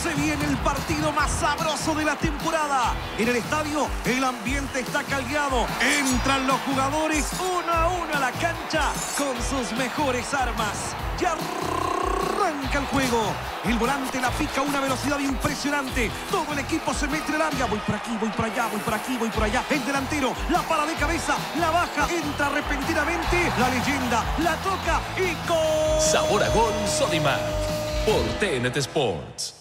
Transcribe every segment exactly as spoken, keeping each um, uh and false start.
Se viene el partido más sabroso de la temporada. En el estadio, el ambiente está caldeado. Entran los jugadores uno a uno a la cancha con sus mejores armas. Ya arranca el juego. El volante la pica a una velocidad impresionante. Todo el equipo se mete en el área. Voy por aquí, voy por allá, voy por aquí, voy por allá. El delantero la para de cabeza, la baja, entra repentinamente. La leyenda la toca y gol. Sabor a gol Sodimac por T N T Sports.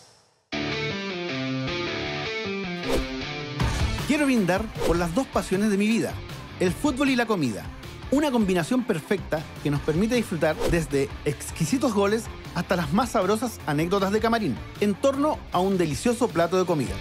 Quiero brindar por las dos pasiones de mi vida, el fútbol y la comida. Una combinación perfecta que nos permite disfrutar desde exquisitos goles hasta las más sabrosas anécdotas de camarín, en torno a un delicioso plato de comida.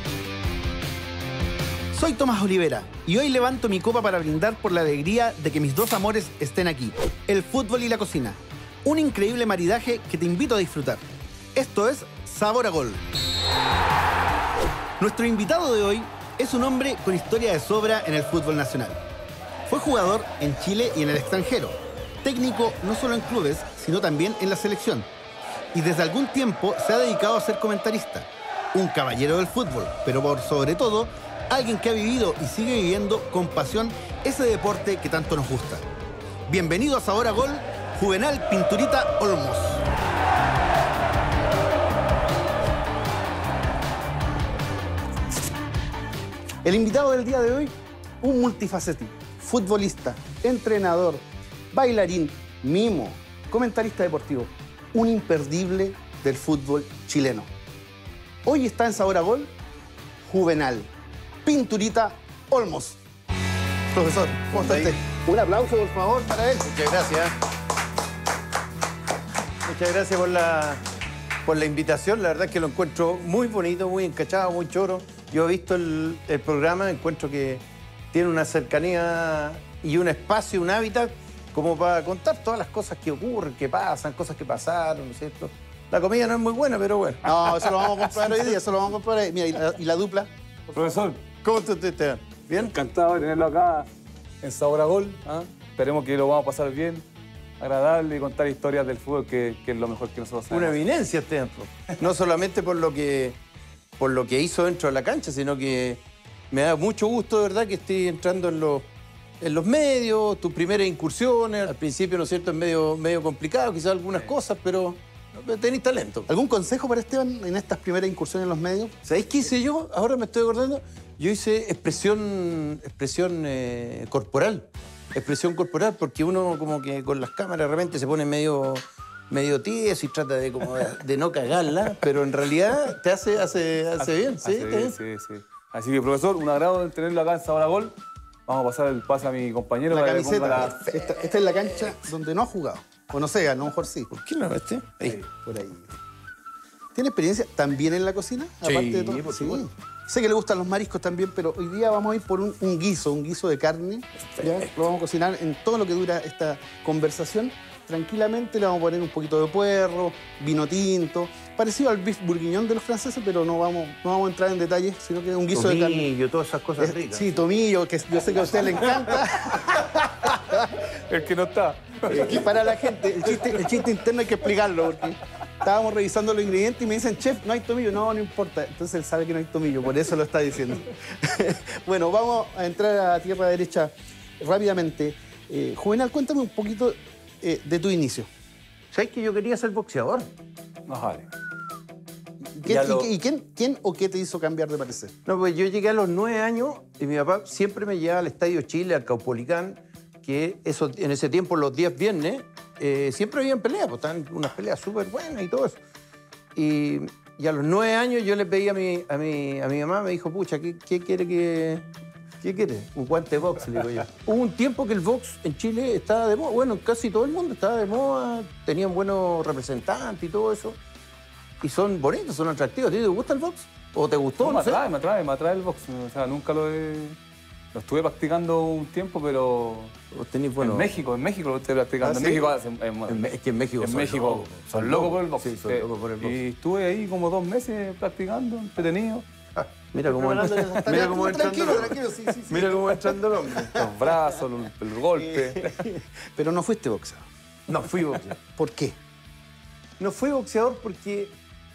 Soy Tomás Olivera y hoy levanto mi copa para brindar por la alegría de que mis dos amores estén aquí, el fútbol y la cocina. Un increíble maridaje que te invito a disfrutar. Esto es Sabor a Gol. Nuestro invitado de hoy es un hombre con historia de sobra en el fútbol nacional. Fue jugador en Chile y en el extranjero, técnico no solo en clubes, sino también en la selección. Y desde algún tiempo se ha dedicado a ser comentarista. Un caballero del fútbol, pero por sobre todo, alguien que ha vivido y sigue viviendo con pasión ese deporte que tanto nos gusta. Bienvenido a Sabor a Gol, Juvenal Pinturita Olmos. El invitado del día de hoy, un multifacético, futbolista, entrenador, bailarín, mimo, comentarista deportivo, un imperdible del fútbol chileno. Hoy está en Sabor a Gol, Juvenal Pinturita Olmos. Profesor, ¿cómo está usted? Un aplauso, por favor, para él. Muchas gracias. Muchas gracias por la, por la invitación. La verdad es que lo encuentro muy bonito, muy encachado, muy choro. Yo he visto el, el programa, encuentro que tiene una cercanía y un espacio, un hábitat, como para contar todas las cosas que ocurren, que pasan, cosas que pasaron, ¿no es cierto? La comida no es muy buena, pero bueno. No, eso lo vamos a comprar hoy día, eso lo vamos a comprar hoy. Mira, ¿y la, y la dupla? Profesor, ¿Cómo está usted, Esteban? ¿Bien? encantado de tenerlo acá en Sabor a Gol. ¿ah? Esperemos que lo vamos a pasar bien, agradable y contar historias del fútbol, que, que es lo mejor que nosotros sabemos. Una eminencia, Esteban. No solamente por lo que, por lo que hizo dentro de la cancha, sino que me da mucho gusto, de verdad, que esté entrando en los, en los medios, tus primeras incursiones. Al principio, ¿no es cierto?, es medio, medio complicado, quizás algunas cosas, pero tenés talento. ¿Algún consejo para Esteban en estas primeras incursiones en los medios? ¿Sabéis qué hice yo? Ahora me estoy acordando. Yo hice expresión, expresión eh, corporal. Expresión corporal, porque uno como que con las cámaras de repente se pone medio, medio tieso y trata de, como de, de no cagarla, pero en realidad te hace, hace, hace bien, ¿sí? Hace bien, sí, sí. Así que, profesor, un agrado tenerlo acá en Sabor a Gol. Vamos a pasar el pase a mi compañero. La para que camiseta. ponga la... Esta, esta es la cancha donde no ha jugado. O no sé, a lo mejor sí. ¿Por qué no este? Ahí. Sí, por ahí. ¿Tiene experiencia también en la cocina? Sí, Aparte de todo. por Sí. supuesto. Sé que le gustan los mariscos también, pero hoy día vamos a ir por un, un guiso, un guiso de carne. ¿Ya? Lo vamos a cocinar en todo lo que dura esta conversación. Tranquilamente le vamos a poner un poquito de puerro, vino tinto, parecido al beef bourguignon de los franceses, pero no vamos, no vamos a entrar en detalles, sino que es un guiso de carne. Tomillo, todas esas cosas Es- ricas. Sí, tomillo, que yo sé que a usted le encanta. El que no está. Y para la gente, el chiste, el chiste interno hay que explicarlo, porque estábamos revisando los ingredientes y me dicen, chef, no hay tomillo. No, no importa. Entonces él sabe que no hay tomillo, por eso lo está diciendo. Bueno, vamos a entrar a tierra derecha rápidamente. Eh, Juvenal, cuéntame un poquito eh, de tu inicio. ¿Sabes que yo quería ser boxeador? No, vale. ¿Qué- Ya y, lo- qué- y quién, quién o qué te hizo cambiar de parecer? No, pues yo llegué a los nueve años y mi papá siempre me llevaba al Estadio Chile, al Caupolicán, que eso, en ese tiempo, los días viernes, eh, siempre habían peleas, pues estaban unas peleas súper buenas y todo eso. Y, y a los nueve años yo le pedí a mi, a mi, a mi mamá, me dijo, pucha, ¿qué, qué quiere que...? ¿Qué quiere? Un guante de box, le digo yo. Hubo un tiempo que el box en Chile estaba de moda. Bueno, casi todo el mundo estaba de moda. Tenían buenos representantes y todo eso. Y son bonitos, son atractivos. ¿A ti te gusta el box? ¿O te gustó? No, No me sé. atrae, me atrae, me atrae el box. O sea, nunca lo he... Lo estuve practicando un tiempo, pero... Vos tenés, bueno, en México, en México lo estoy practicando. ¿Ah, en sí? México hacen- en- En Me- es que en México en son México locos, son locos por el box. Sí, son locos por el box. Y estuve ahí como dos meses practicando, entretenido. Ah, mira cómo Hablando de- entra- mira cómo entrando Tranquilo, el tranquilo, sí, sí, sí. Mira cómo entrando el hombre. Los brazos, el, el golpe. Pero no fuiste boxeador. No fui boxeador. ¿Por qué? No fui boxeador porque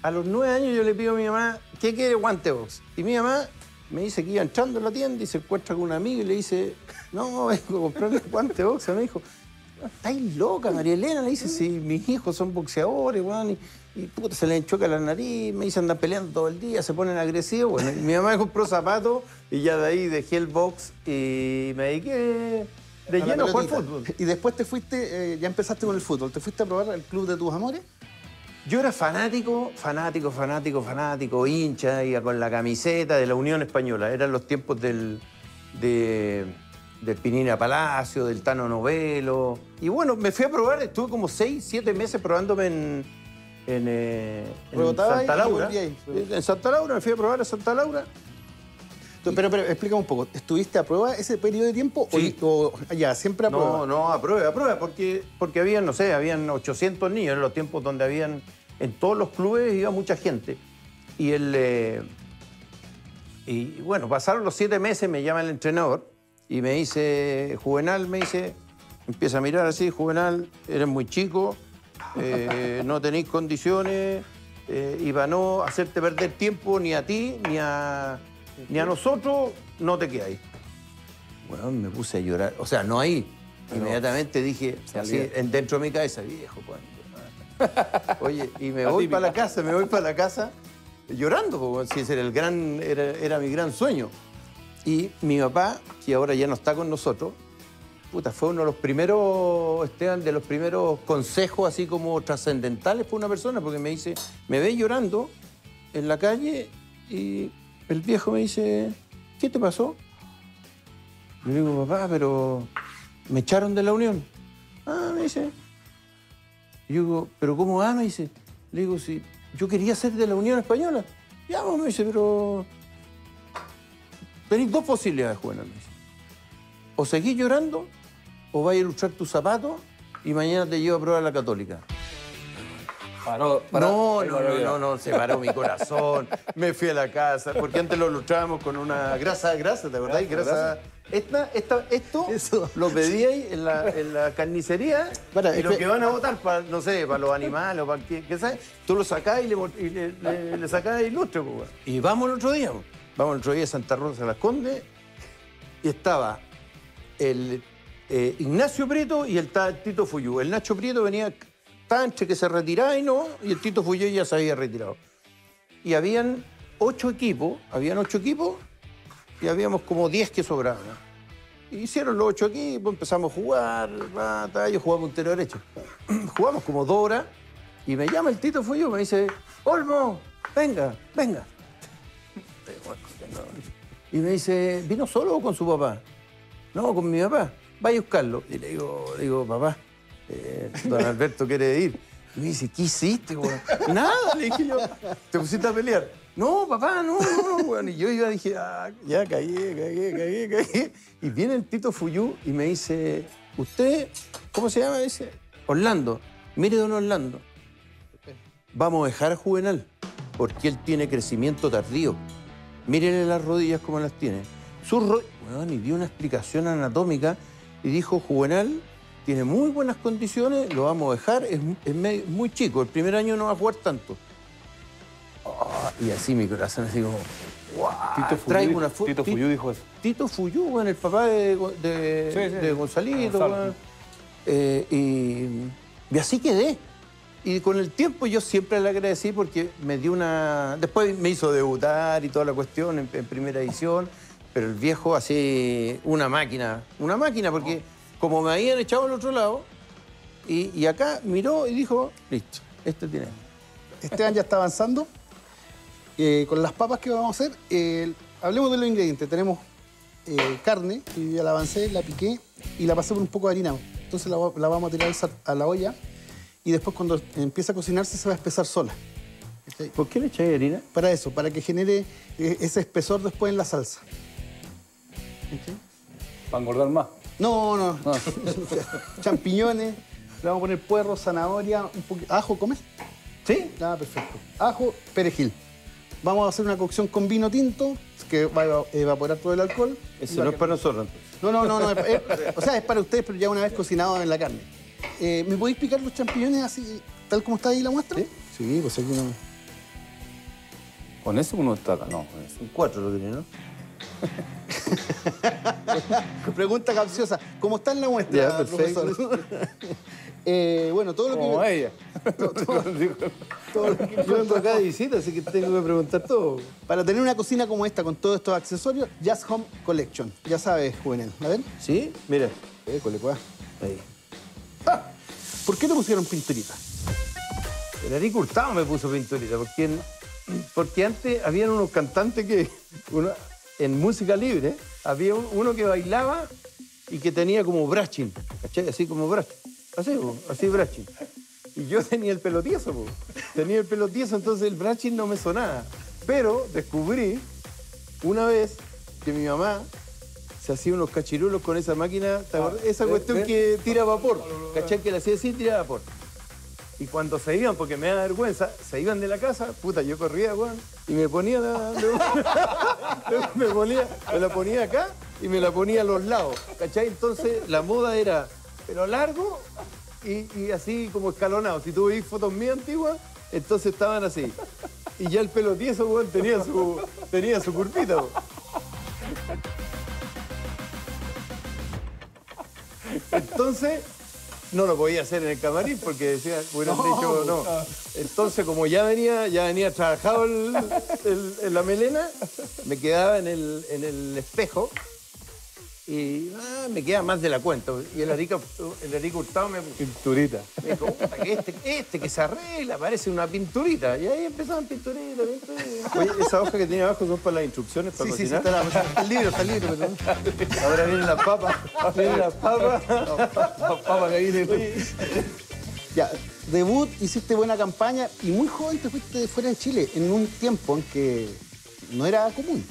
A los nueve años yo le pido a mi mamá, ¿qué quiere guante box? Y mi mamá me dice que iba entrando en la tienda y se encuentra con un amigo y le dice, no, vengo a comprarle guante box a mi hijo. ¿Estáis loca, María Elena? Le dice, si mis hijos son boxeadores, weón, y, y puta, se les enchoca la nariz, me dicen, andan peleando todo el día, se ponen agresivos. Bueno, y mi mamá me compró zapatos y ya de ahí dejé el box y me dediqué de A la lleno a jugar pelotita. fútbol. Y después te fuiste, eh, ya empezaste con el fútbol. ¿Te fuiste a probar el club de tus amores? Yo era fanático, fanático, fanático, fanático, hincha, iba con la camiseta de la Unión Española. Eran los tiempos del, de, del Pinina Palacio, del Tano Novelo. Y bueno, me fui a probar, estuve como seis, siete meses probándome en, en, eh, en Rebotaba Santa y Laura. volvía ahí. En Santa Laura, me fui a probar a Santa Laura. Pero, pero explícame un poco. ¿Estuviste a prueba ese periodo de tiempo? Sí. O, o ya, siempre a prueba? No, no, a prueba, a prueba, porque, porque habían, no sé, habían ochocientos niños en los tiempos donde habían, en todos los clubes iba mucha gente. Y el, eh, y bueno, pasaron los siete meses, me llama el entrenador y me dice, Juvenal, me dice, empieza a mirar así, Juvenal, eres muy chico, eh, no tenéis condiciones, eh, y para no hacerte perder tiempo ni a ti, ni a, ni a nosotros, no te quedáis. Bueno, me puse a llorar. O sea, no ahí. Inmediatamente dije, así, en- dentro de mi cabeza, viejo, pues. Oye, y me voy para la casa, me voy para la casa llorando, porque si ese era el gran, era, era mi gran sueño. Y mi papá, que ahora ya no está con nosotros, puta, fue uno de los primeros, Esteban, de los primeros consejos así como trascendentales por una persona, porque me dice, me ve llorando en la calle y el viejo me dice, ¿qué te pasó? Le digo, papá, pero me echaron de la Unión. Ah, me dice. Y yo digo, ¿pero cómo va? Me dice. Le digo, si yo quería ser de la Unión Española. Ya, pues, me dice, pero... Tenéis dos posibilidades, Juvenal, me dice. O seguís llorando, o vais a ilustrar tus zapatos y mañana te llevo a probar la Católica. Paró, paró. No, Ahí no, paró no, ya. no, no, se paró mi corazón. Me fui a la casa, porque antes lo ilustrábamos con una grasa, grasa, ¿te acordás? Grasa. Esta, esta, esto Eso. lo pedíais en la, en la carnicería Para, y lo espe- que van a botar, para, no sé, para los animales o para qué, qué sabes, tú lo sacás y le, y le, le, le sacás el ilustre. Pues, weón. Y vamos el otro día, pues. vamos el otro día a Santa Rosa de las Condes y estaba el eh, Ignacio Prieto y el, ta- Tito Fuyú. El Nacho Prieto venía, estaba entre que se retiraba y no, y el Tito Fuyú ya se había retirado. Y habían ocho equipos, habían ocho equipos y habíamos como diez que sobraban. Y hicieron los ocho equipos, empezamos a jugar, rata, yo jugaba puntero derecho. Jugamos como dos horas y me llama el Tito Fuyú, me dice, Olmo, venga, venga. Y me dice, ¿vino solo o con su papá? No, con mi papá. Vaya a buscarlo. Y le digo, le digo, papá, eh, don Alberto quiere ir. Y me dice, ¿qué hiciste, güey? Nada, le dije yo. ¿Te pusiste a pelear? No, papá, no, no, no, güey. Y yo iba, dije, ah, ya caí, caí, caí, caí. Y viene el Tito Fuyú y me dice, ¿usted, cómo se llama? Dice, Orlando. Mire, don Orlando, vamos a dejar a Juvenal, porque él tiene crecimiento tardío. Mírenle las rodillas como las tiene. Sus ro... bueno, y dio una explicación anatómica y dijo, Juvenal tiene muy buenas condiciones, lo vamos a dejar, es, es me- muy chico, el primer año no va a jugar tanto. Oh, y así mi corazón así como, wow, Tito Fuyú, traigo una fo- Tito Ti- Fuyú dijo eso. Tito Fuyú, bueno, el papá de, de, Sí, sí. de Gonzalito. Gonzalo. bueno. Eh, y, y así quedé. Y con el tiempo yo siempre le agradecí porque me dio una... Después me hizo debutar y toda la cuestión en, en primera edición, pero el viejo así, una máquina, una máquina, porque como me habían echado al otro lado, y, y acá miró y dijo, listo, este tiene. Esteban ya está avanzando. Eh, con las papas que vamos a hacer, eh, hablemos de los ingredientes. Tenemos eh, carne, que ya la avancé, la piqué y la pasé por un poco de harina. Entonces la, la vamos a tirar al sar- a la olla y después cuando empiece a cocinarse se va a espesar sola. ¿Cachai? ¿Por qué le echáis harina? Para eso, para que genere eh, ese espesor después en la salsa. ¿Cachai? Para engordar más. No, no. No. Champiñones, le vamos a poner puerro, zanahoria, un poquito. ¿Ajo comes? ¿Sí? Ah, perfecto. Ajo, perejil. Vamos a hacer una cocción con vino tinto, que va a evaporar todo el alcohol. Eso no es para nosotros, entonces. No, no, no, no. es- es- o sea, es para ustedes, pero ya una vez cocinado en la carne. Eh, ¿Me podéis picar los champiñones así, tal como está ahí la muestra? Sí. Sí, pues aquí no. Con eso uno está acá. No, con eso. Un cuatro lo tiene, ¿no? Pregunta capciosa. ¿Cómo está en la muestra, Ya, perfecto. profesor? eh, bueno, todo lo Como que... ella. todo lo que- Yo ando acá de visita, así que tengo que preguntar todo. Para tener una cocina como esta, con todos estos accesorios, Just Home Collection. Ya sabes, Juvenal. ¿La ven? ¿Sí? Mira. École, pues. Ahí. ¿Por qué te pusieron pinturita? El Eric Hurtado me puso pinturita, porque, en- porque antes habían unos cantantes que, uno- en música libre, había un- uno que bailaba y que tenía como braching, ¿cachai? Así como braching. Así, po, así braching. Y yo tenía el pelo tieso, po. Tenía el pelo tieso, entonces el braching no me sonaba. Pero descubrí una vez que mi mamá se hacía unos cachirulos con esa máquina, ¿te acuerdas? Esa ¿ves? cuestión ¿ves? que tira vapor, ¿cachai? Que la hacía así, tira vapor. Y cuando se iban, porque me da vergüenza, se iban de la casa, puta, yo corría, weón, y me ponía la... me, ponía, me la ponía acá y me la ponía a los lados, ¿cachai? Entonces la moda era pelo largo y, y así como escalonado. Si tú veis fotos mías antiguas, entonces estaban así. Y ya el pelo tieso, weón, tenía su, tenía su curvita, weón. Entonces, no lo podía hacer en el camarín porque decía, hubieran dicho no. Entonces, como ya venía, ya venía trabajado el, el- en la melena, me quedaba en el, en el espejo y ah, me queda más de la cuenta. Y el Arica, el Arica Hurtado me, Pinturita. me dijo, "Puta, que este, este que se arregla, parece una pinturita". Y ahí empezaban pinturita, pinturita. Oye, esa hoja que tiene abajo son para las instrucciones para Sí, sí, sí, cocinar. está, la- está el libro, está el libro. Pero... Ahora vienen las papas, vienen las papas. Papá que viene. Ya, debut, hiciste buena campaña y muy joven te fuiste de fuera de Chile, en un tiempo en que no era común.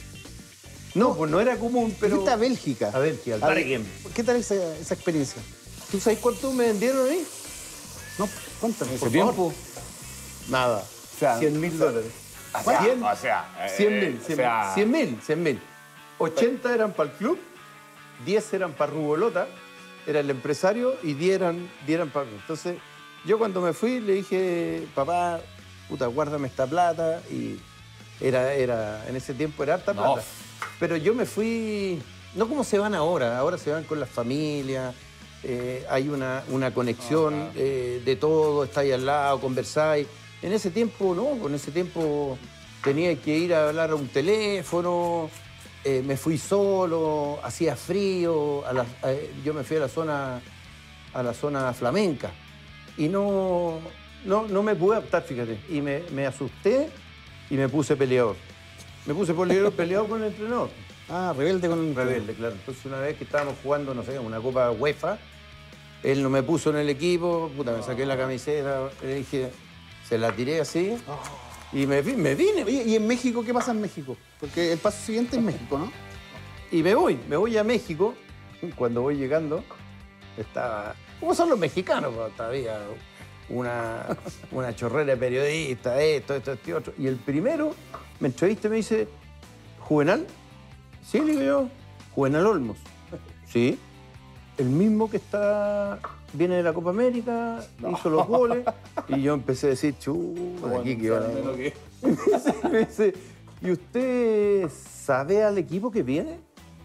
No, pues no era común, pero... Fuiste a Bélgica. A Bélgica, al A ver, Bergen. ¿Qué tal esa, esa experiencia? ¿Tú sabes cuánto me vendieron ahí? No, cuéntame. ¿En por ese favor. tiempo? Nada. O sea, cien mil dólares. ¿Cien? O sea, cien eh, mil. o sea, cien mil. cien mil. ochenta eran para el club, diez eran para Rubolota, era el empresario, y diez eran, diez eran para mí. Entonces, yo cuando me fui le dije, papá, puta, guárdame esta plata. Y era, era, en ese tiempo era harta No. plata. Pero yo me fui, no como se van ahora, ahora se van con las familias, eh, hay una, una conexión eh, de todo, estáis al lado, conversáis. En ese tiempo, no, en ese tiempo tenía que ir a hablar a un teléfono, eh, me fui solo, hacía frío, a la- a- yo me fui a la zona, a la zona flamenca y no, no, no me pude adaptar, fíjate, y me, me asusté y me puse peleador. Me puse peleador, peleado con el entrenador. Ah, rebelde con el... Rebelde, claro. Entonces una vez que estábamos jugando, no sé, una Copa UEFA, él no me puso en el equipo, puta, me saqué la camiseta, le dije, se la tiré así y me, vi- me vine. Oye, ¿y en México qué pasa en México? Porque el paso siguiente es México, ¿no? Y me voy, me voy a México. Cuando voy llegando, estaba... ¿Cómo son los mexicanos? Pues, todavía una, una chorrera de periodistas, esto, esto, esto y otro. Y el primero me entrevista y me dice, ¿Juvenal? Sí, le digo yo. Juvenal Olmos. Sí. El mismo que está... Viene de la Copa América, hizo los goles. Y yo empecé a decir, chu, aquí que van a- me dice, ¿y usted sabe al equipo que viene?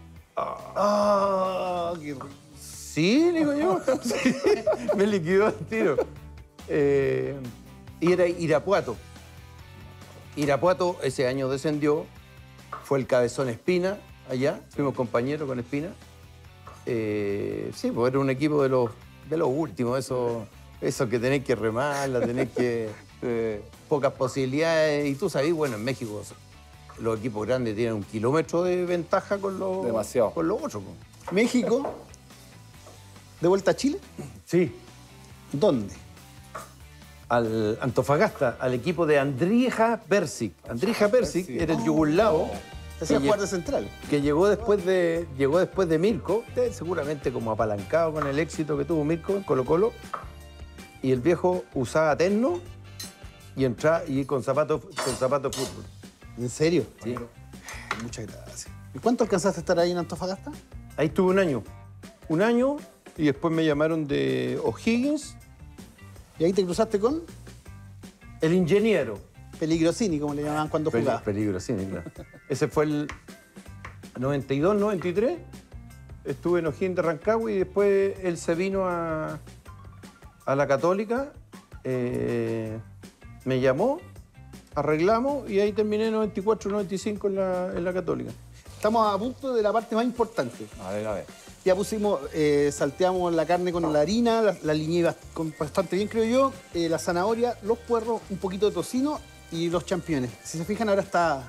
Ah, qué rico. Sí, le digo yo. Sí, me liquidó el tiro. Eh, y era Irapuato. Irapuato ese año descendió, fue el Cabezón Espina allá, fuimos compañeros con Espina. Eh, sí, pues era un equipo de los, de los últimos, esos, esos que tenéis que remarla, tenéis que... eh, pocas posibilidades. Y tú sabes, bueno, en México los equipos grandes tienen un kilómetro de ventaja con los, Demasiado. con los otros. po. México, de vuelta a Chile, Sí. ¿dónde? Al Antofagasta, al equipo de Andrija Persic. Andrija Persic era el yugoslavo Te hacía que, jugar lle- de central. que llegó después de, llegó después de Mirko, eh, seguramente como apalancado con el éxito que tuvo Mirko en Colo Colo. Y el viejo usaba terno y entraba y con zapatos con zapatos de fútbol. ¿En serio? Sí. Muchas gracias. ¿Y cuánto alcanzaste a estar ahí en Antofagasta? Ahí estuve un año. Un año y después me llamaron de O'Higgins, ¿Y ahí te cruzaste con? el ingeniero. Peligrosini, como le llamaban cuando Peli- jugaba. Peligrosini, claro. Ese fue el noventa y dos, noventa y tres. Estuve en O'Higgins de Rancagua y después él se vino a, a la Católica. eh, me llamó, arreglamos y ahí terminé en noventa y cuatro, noventa y cinco en la, en la Católica. Estamos a punto de la parte más importante. A ver, a ver. Ya pusimos, eh, salteamos la carne con la harina, la, la aliñé bast- con- bastante bien, creo yo, eh, la zanahoria, los puerros, un poquito de tocino y los champiñones. Si se fijan, ahora está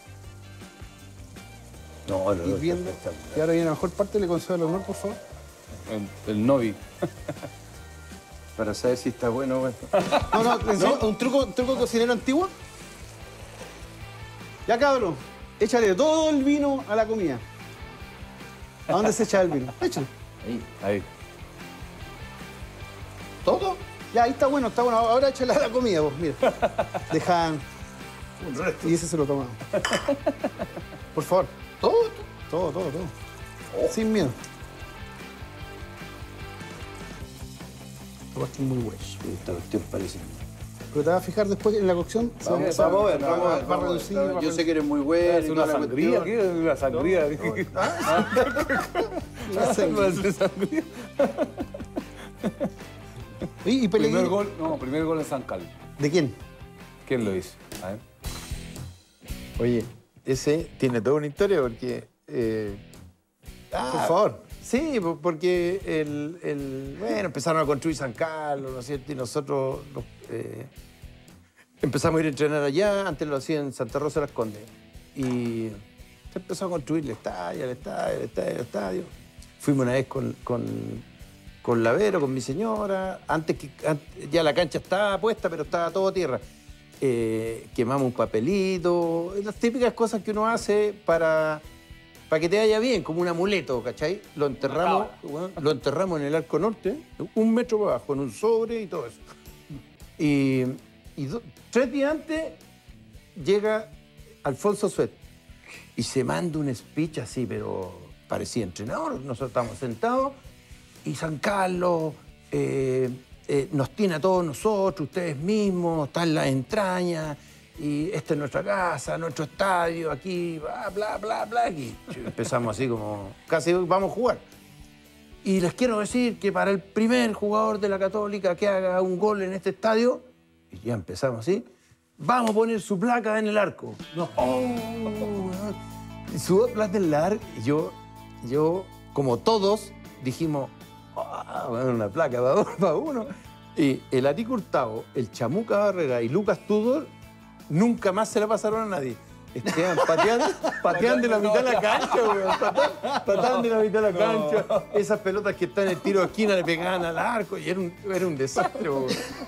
No, no, hirviendo. Y ahora viene la mejor parte, le concedo el honor, por favor. El, el Novi. Para saber si está bueno o bueno. No, no, ¿le enseño un truco, un truco cocinero antiguo. Ya, cabrón, échale todo el vino a la comida. ¿A dónde se echa el vino? Échale. Ahí. Ahí. ¿Todo? Ya, ahí está bueno, está bueno. Ahora échale a la comida, vos, mira. Dejan. Y ese se lo toma. Por favor. ¿Todo? Todo, todo, todo. Sin miedo. Esto va a estar muy bueno. Esta cuestión parece. Pero te vas a fijar después en la cocción. se va- Vamos, se va- vamos a ver, va- vamos a ver, va a vamos a ver. reducir, va a Yo reducir. sé que eres muy bueno. Es y una toda la sangría, cuestión. ¿qué es una sangría? La sangría. sangría. Y, y Primer Pellegrini. gol, no, primer gol en San Carlos. ¿De quién? ¿Quién lo hizo? A ver. Oye, ese tiene toda una historia porque... eh, ah, Por favor. Sí, po- porque el, el- bueno, empezaron a construir San Carlos, ¿no es cierto? Y nosotros los, eh, empezamos a ir a entrenar allá, antes lo hacía en Santa Rosa de las Condes. Y se empezó a construir el estadio, el estadio, el estadio, el estadio. Fuimos una vez con, con, con Lavero, con mi señora, antes que antes- ya la cancha estaba puesta, pero estaba todo tierra. Eh, quemamos un papelito, las típicas cosas que uno hace para... Para que te vaya bien, como un amuleto, ¿cachai? Lo enterramos, bueno, lo enterramos en el arco norte, un metro para abajo, en un sobre y todo eso. Y, y do- tres días antes llega Alfonso Suet y se manda un speech así, pero parecía entrenador. Nosotros estamos sentados y San Carlos eh, eh, nos tiene a todos nosotros, ustedes mismos, está en las entrañas. Y esta es nuestra casa, nuestro estadio, aquí, bla, bla, bla, bla. Y empezamos así como, casi vamos a jugar. Y les quiero decir que para el primer jugador de la Católica que haga un gol en este estadio, y ya empezamos así, vamos a poner su placa en el arco. No. Y su placa en el arco, y yo, yo, como todos, dijimos, ah, bueno, una placa para uno, para uno. Y el Atico Hurtado, el Chamuca Barrera y Lucas Tudor nunca más se la pasaron a nadie. Esteban, patean, patean de la mitad de la cancha, weón. Patean, patean de la mitad de la cancha. Esas pelotas que están en el tiro de esquina le pegaban al arco y era un, era un desastre, weón.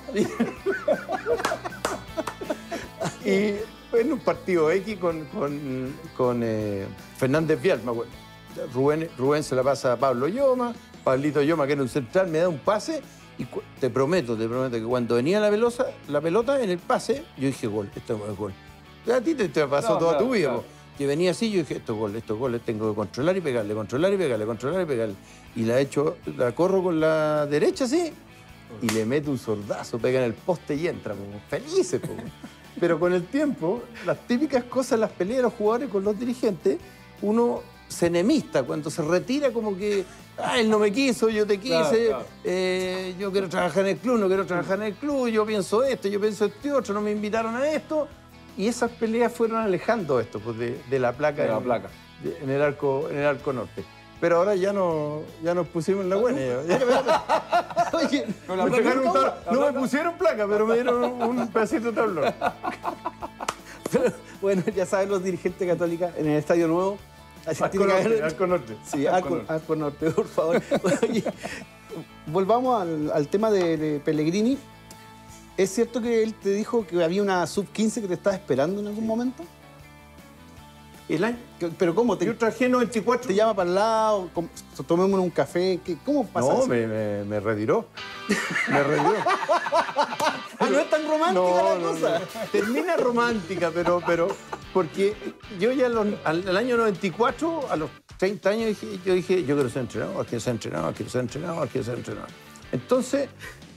Y, y en un partido X con, con, con eh, Fernández Vial, me acuerdo. Rubén, Rubén se la pasa a Pablo Lloma, Pablito Lloma, que era un central, me da un pase. Y cu- te prometo, te prometo que cuando venía la pelota, la pelota en el pase, yo dije gol, esto es gol. A ti te, te pasó No, toda claro, tu vida, claro. po. Que venía así, yo dije, esto es gol, esto es gol, tengo que controlar y pegarle, controlar y pegarle, controlar y pegarle. Y la echo, la corro con la derecha así, y le meto un sordazo, pega en el poste y entra, po. Felices, po. Pero con el tiempo, las típicas cosas, las peleas de los jugadores con los dirigentes, uno se enemista, cuando se retira como que, ah, él no me quiso, yo te quise, Claro, claro. eh, yo quiero trabajar en el club, no quiero trabajar en el club, yo pienso esto, yo pienso este otro, no me invitaron a esto. Y esas peleas fueron alejando esto pues, de, de la placa, De la en, placa. de- en, el arco, en el arco norte. Pero ahora ya, no, ya nos pusimos en la buena. ya- Oye, No, la me placa pegaron un nunca, tab- la no me placa. pusieron placa, pero me dieron un pedacito de tablón. pero, bueno, ya saben los dirigentes católicos en el Estadio Nuevo. Así Arco tiene que norte, haber- arco norte. Sí, Arco Arco, Norte. Arco Norte, por favor. Oye, volvamos al, al tema de, de Pellegrini. ¿Es cierto que él te dijo que había una sub quince que te estaba esperando en algún momento? El año, Que- ¿Pero cómo? ¿Te, yo traje noventa y cuatro. te llama para el lado? ¿Cómo- ¿Tomémonos un café? ¿Qué- ¿Cómo pasa No, eso? me, me, me retiró. Me retiró. Ah, no es tan romántica la cosa. Termina romántica, pero, pero porque yo ya los- al, al año noventa y cuatro, a los treinta años, dije, yo dije, yo quiero ser entrenador, quiero ser entrenador, quiero ser entrenador, quiero ser entrenador. Entonces,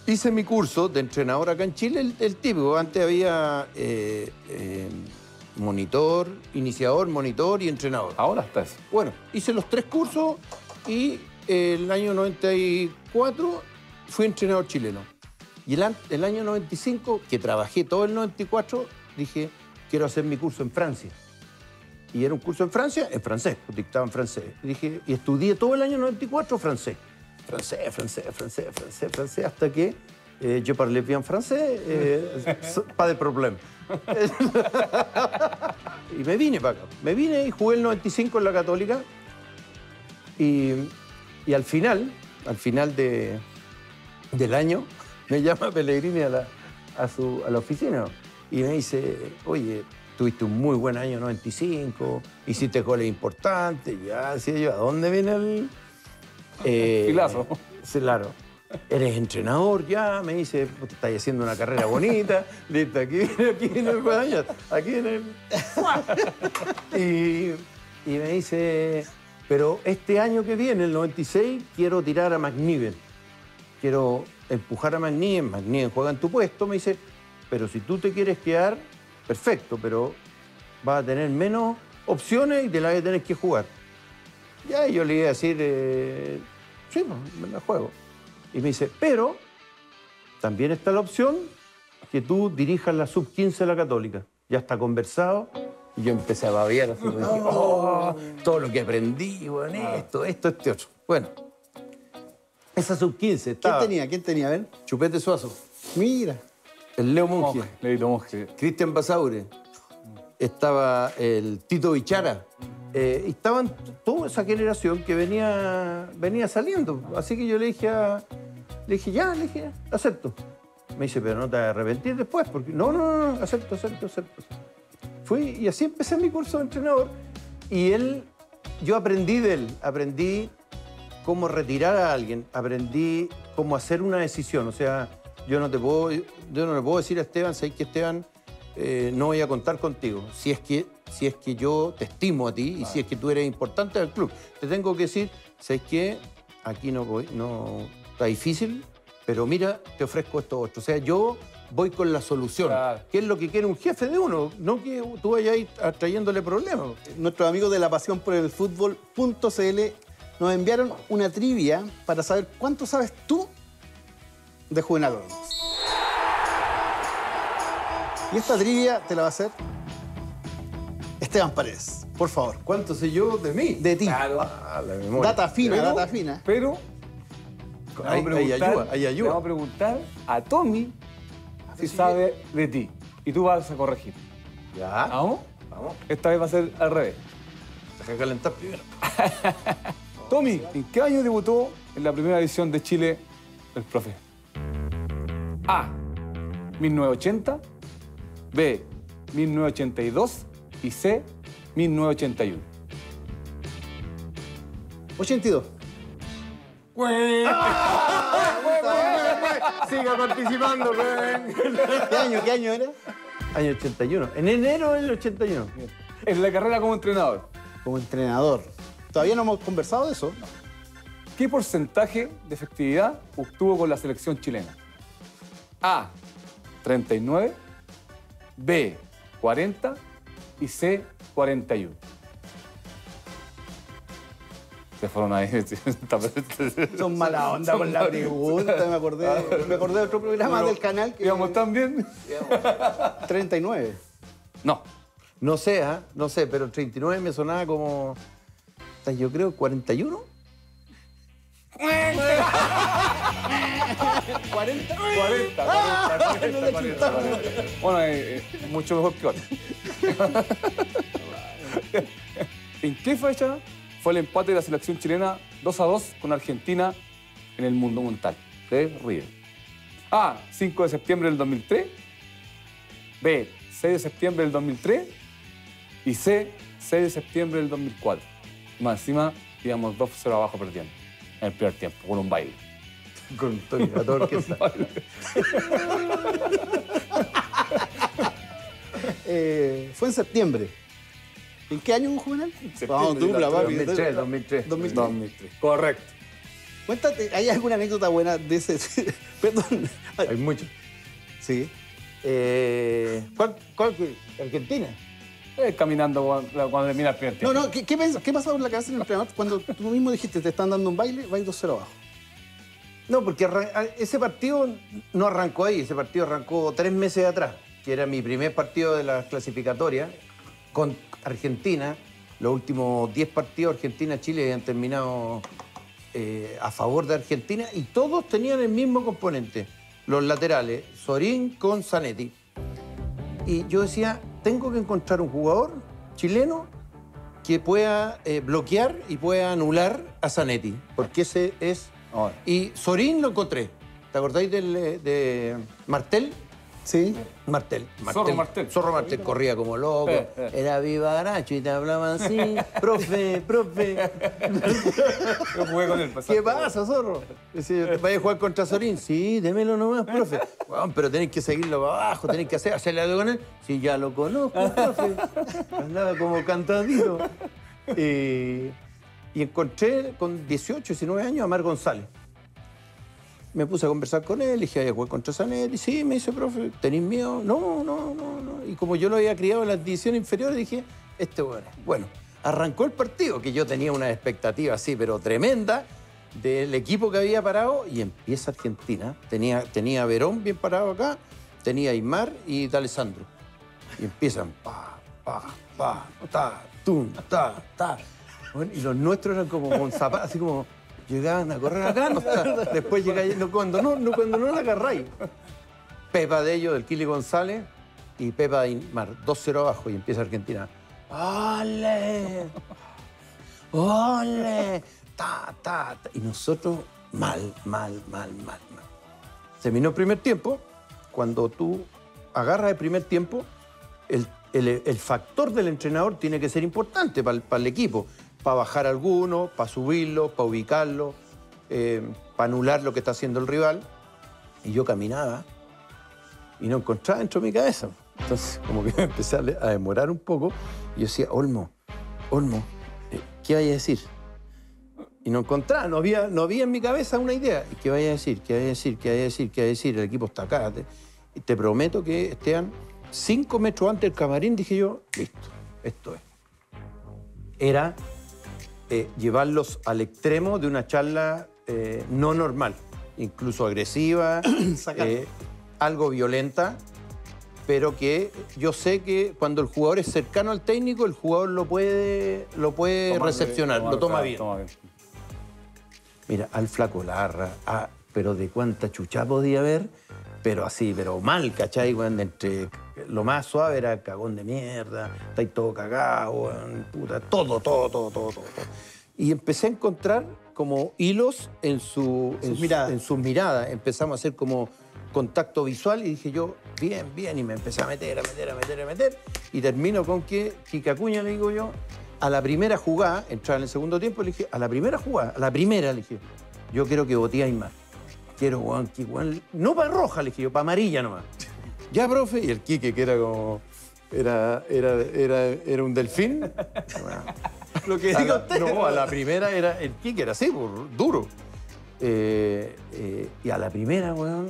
hice mi curso de entrenador acá en Chile, el, el típico. Antes había eh, eh, monitor, iniciador, monitor y entrenador. Ahora está eso. Bueno, hice los tres cursos y el año noventa y cuatro fui entrenador chileno. Y el, el año noventa y cinco, que trabajé todo el noventa y cuatro, dije, quiero hacer mi curso en Francia. Y era un curso en Francia, en francés, dictaba en francés. Y dije, y estudié todo el año noventa y cuatro francés. Francés, francés, francés, francés, francés, hasta que eh, je parlais bien francés, eh, pas de problème. Y me vine para acá. Me vine y jugué el noventa y cinco en la Católica. Y, y al final, al final de, del año, me llama Pellegrini a la, a su, a la oficina y me dice, oye, tuviste un muy buen año noventa y cinco, hiciste goles importantes. Ya decía yo, ¿a dónde viene el...? Eh, Filazo. Sí, claro. Eres entrenador ya, me dice, estás haciendo una carrera bonita. Listo, aquí viene, aquí viene el Guadaña, aquí viene el... y, y me dice, pero este año que viene, el noventa y seis, quiero tirar a McNiven. Quiero empujar a McNiven, McNiven juega en tu puesto, me dice, pero si tú te quieres quedar, perfecto, pero vas a tener menos opciones y te la vas a tener que jugar. Ya yo le iba a decir, eh, sí, me la juego. Y me dice, pero también está la opción que tú dirijas la sub quince de la Católica. Ya está conversado. Y yo empecé a babear así. Me dije, oh, todo lo que aprendí, bueno, esto, esto, este otro. Bueno, esa sub quince estaba... ¿Quién tenía? ¿Quién tenía? A ver. Chupete Suazo, Mira. el Leo Monge, Monje, Leito Monje. Cristian Basaure, estaba el Tito Bichara. Eh, y estaban toda esa generación que venía, venía saliendo. Así que yo le dije, a, le dije, ya, le dije, acepto. Me dice, pero no te vas a arrepentir después, porque no, no, no, acepto, acepto, acepto. Fui y así empecé mi curso de entrenador. Y él, yo aprendí de él, aprendí cómo retirar a alguien, aprendí cómo hacer una decisión. O sea, yo no te puedo, yo no le puedo decir a Esteban, sabes que Esteban, eh, no voy a contar contigo. Si es que si es que yo te estimo a ti y si es que tú eres importante del club. Te tengo que decir, ¿sabes qué? Aquí no voy, no, está difícil, pero mira, te ofrezco esto otro. O sea, yo voy con la solución. Claro. ¿Qué es lo que quiere un jefe de uno? No que tú vayas ahí trayéndole problemas. Nuestros amigos de la pasión por el fútbol punto c l nos enviaron una trivia para saber cuánto sabes tú de Juvenal Olmos. Y esta trivia te la va a hacer Esteban Paredes, por favor. ¿Cuánto sé yo de mí? De ti. Claro. Ah, la memoria. Data fina, Pero- data fina. Pero le Hay- vamos a hay preguntar- ayuda, hay ayuda. le vamos a preguntar a Tommy si sabe de ti. Y tú vas a corregir. Ya. ¿Vamos? Vamos. Esta vez va a ser al revés. Deja calentar primero. Tommy, ¿en qué año debutó en la primera edición de Chile el profe? A. mil novecientos ochenta. B. mil novecientos ochenta y dos. Y C. mil novecientos ochenta y uno. ochenta y dos. Siga participando, güey. ¿Qué año, qué año era? Año ochenta y uno. En enero del ochenta y uno. En la carrera como entrenador, Como entrenador. Todavía no hemos conversado de eso. ¿qué porcentaje de efectividad obtuvo con la selección chilena? A. treinta y nueve. B. cuarenta. Y C. cuarenta y uno. Se fueron ahí. Son mala onda con la pregunta. Me acordé, me acordé de otro programa Pero, del canal que... ¿Íbamos tan bien? treinta y nueve. No. No sé, ¿ah? No sé, pero treinta y nueve me sonaba como... Yo creo cuarenta y uno. ¿cuarenta? cuarenta, cuarenta, cuarenta, cuarenta, cuarenta. Bueno, eh, eh, mucho mejor que otro. ¿En qué fecha fue el empate de la selección chilena dos a dos con Argentina en el Mundo Mundial de River? A. cinco de septiembre del dos mil tres. B. seis de septiembre del dos mil tres. Y C. seis de septiembre del dos mil cuatro. Más encima, íbamos dos cero abajo perdiendo en el primer tiempo, con un baile. Con Tony, a todo orquesta. Eh, fue en septiembre. ¿En qué año, Juvenal? Septiembre Vamos, de dupla, la- papi. dos mil tres, dos mil tres. dos mil tres. dos mil tres. Correcto. Cuéntate, ¿hay alguna anécdota buena de ese? Perdón. Hay mucho. Sí. Eh, ¿cuál, cuál fue? ¿Argentina? Eh, caminando cuando, cuando termina el primer No, tiempo. no, ¿qué, qué, pens- qué pasaba por la cabeza del entrenador cuando tú mismo dijiste te están dando un baile, vais dos cero abajo? No, porque arran- ese partido no arrancó ahí, ese partido arrancó tres meses atrás, que era mi primer partido de la clasificatoria con Argentina. Los últimos diez partidos Argentina-Chile habían terminado eh, a favor de Argentina y todos tenían el mismo componente. Los laterales, Sorín con Zanetti. Y yo decía, tengo que encontrar un jugador chileno que pueda eh, bloquear y pueda anular a Zanetti, porque ese es... Ahora. Y Sorín lo encontré. ¿Te acordáis del, eh, de Martel? Sí. Martel. Zorro Martel. Zorro Martel corría como loco. Eh, eh. Era vivaracho y te hablaban así. Profe, profe. Yo jugué con él. pues, ¿Qué pasa, Zorro? Decía, ¿vais a jugar contra Sorín? Sí, démelo nomás, profe. Bueno, pero tenéis que seguirlo para abajo, tenéis que hacer, hacerle algo con él. Sí, ya lo conozco, profe. Andaba como cantadito. Eh, y encontré con dieciocho, diecinueve años a Mar González. Me puse a conversar con él, le dije, ¿hay a jugar contra Zanetti? Sí, me dice, profe, ¿tenéis miedo? No, no, no, no. Y como yo lo había criado en las divisiones inferiores, dije, este bueno. Bueno, arrancó el partido, que yo tenía una expectativa así, pero tremenda, del equipo que había parado, y empieza Argentina. Tenía, tenía a Verón bien parado acá, tenía a Aymar y D'Alessandro. Y empiezan, pa, pa, pa, ta, tum, ta, ta. Bueno, y los nuestros eran como con zapatos, así como... Llegaban a correr acá, no está. Después llegáis, no, cuando no, no, cuando no la agarráis. Pepa de ellos, del Kili González, y Pepa de Aymar, dos cero abajo, y empieza Argentina. ¡Ole! ¡Ole! Ta, ta, ta. Y nosotros, mal, mal, mal, mal, mal. Terminó el primer tiempo. Cuando tú agarras el primer tiempo, el, el, el factor del entrenador tiene que ser importante para el, para el equipo. Para bajar alguno, para subirlo, para ubicarlo, eh, para anular lo que está haciendo el rival. Y yo caminaba y no encontraba dentro de mi cabeza. Entonces, como que me empecé a demorar un poco. Y yo decía, Olmo, Olmo, eh, ¿qué vaya a decir? Y no encontraba, no había, no había en mi cabeza una idea. ¿Qué vaya a decir? ¿Qué vaya a decir? ¿Qué vaya a decir? ¿Qué vaya a decir? El equipo está acá. Te, y te prometo que Esteban, cinco metros antes del camarín, dije yo, listo, esto es. Era... Eh, llevarlos al extremo de una charla eh, no normal, incluso agresiva, eh, algo violenta, pero que yo sé que cuando el jugador es cercano al técnico, el jugador lo puede, lo puede Tomar- recepcionar, tomar- lo toma claro, bien. toma bien. Mira, al flaco Larra, ah, pero de cuánta chucha podía haber, pero así, pero mal, ¿cachai? Bueno, entre lo más suave era cagón de mierda, estáis todo cagado, bueno, puta, todo, todo, todo, todo, todo. Y empecé a encontrar como hilos en, su, en, Sus su- miradas. en sus miradas. Empezamos a hacer como contacto visual y dije yo, bien, bien, y me empecé a meter, a meter, a meter, a meter. Y termino con que Quique Acuña, le digo yo, a la primera jugada, entrar en el segundo tiempo, le dije, a la primera jugada, a la primera, le dije, yo quiero que botee a Aymar. Quiero, Juan, que Juan, no para roja, le dije yo, para amarilla nomás. Ya, profe, y el Quique, que era como, era, era, era, era un delfín. Bueno, Lo que a diga la- usted. no, a la primera era, el Quique era así, por- duro. Eh, eh, y a la primera, weón,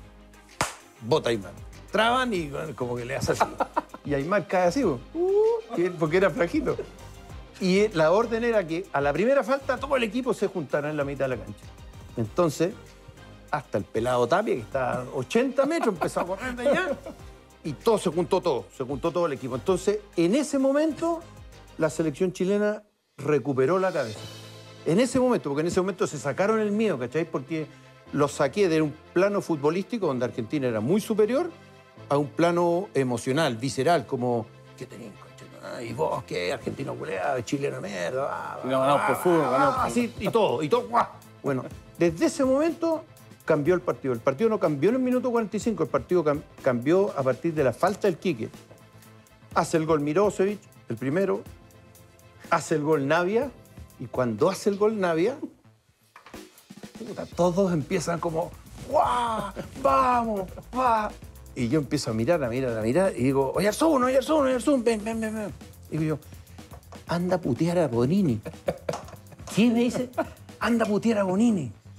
bota Aymar. Traban y weón, como que le hace así. Y Aymar cae así, weón, uh, que- porque era flajito. Y eh, la orden era que a la primera falta todo el equipo se juntara en la mitad de la cancha. Entonces, hasta el pelado Tapia, que está a ochenta metros, empezó a correr de allá. Y todo se juntó todo, se juntó todo el equipo. Entonces, en ese momento, la selección chilena recuperó la cabeza. En ese momento, porque en ese momento se sacaron el miedo, ¿cachai? Porque los saqué de un plano futbolístico, donde Argentina era muy superior, a un plano emocional, visceral, como, ¿qué tenían, concha? ¿Y vos qué? Argentino culeado, chileno mierda. Ah, Y no ganamos por fútbol, ganamos por- así, y todo, y todo. ¡guau! Bueno, desde ese momento cambió el partido. El partido no cambió en el minuto cuarenta y cinco, el partido cam- cambió a partir de la falta del Quique. Hace el gol Mirosevic, el primero, hace el gol Navia, y cuando hace el gol Navia, puta, todos empiezan como, ¡guau! ¡Vamos! ¡Va! Y yo empiezo a mirar, a mirar, a mirar, y digo, oye, Arzún, oye, Arzún, oye, Arzún, ven, ven, ven, ven. Y digo yo, anda a putear a Bonini. ¿Quién me dice? Anda a putear a Bonini.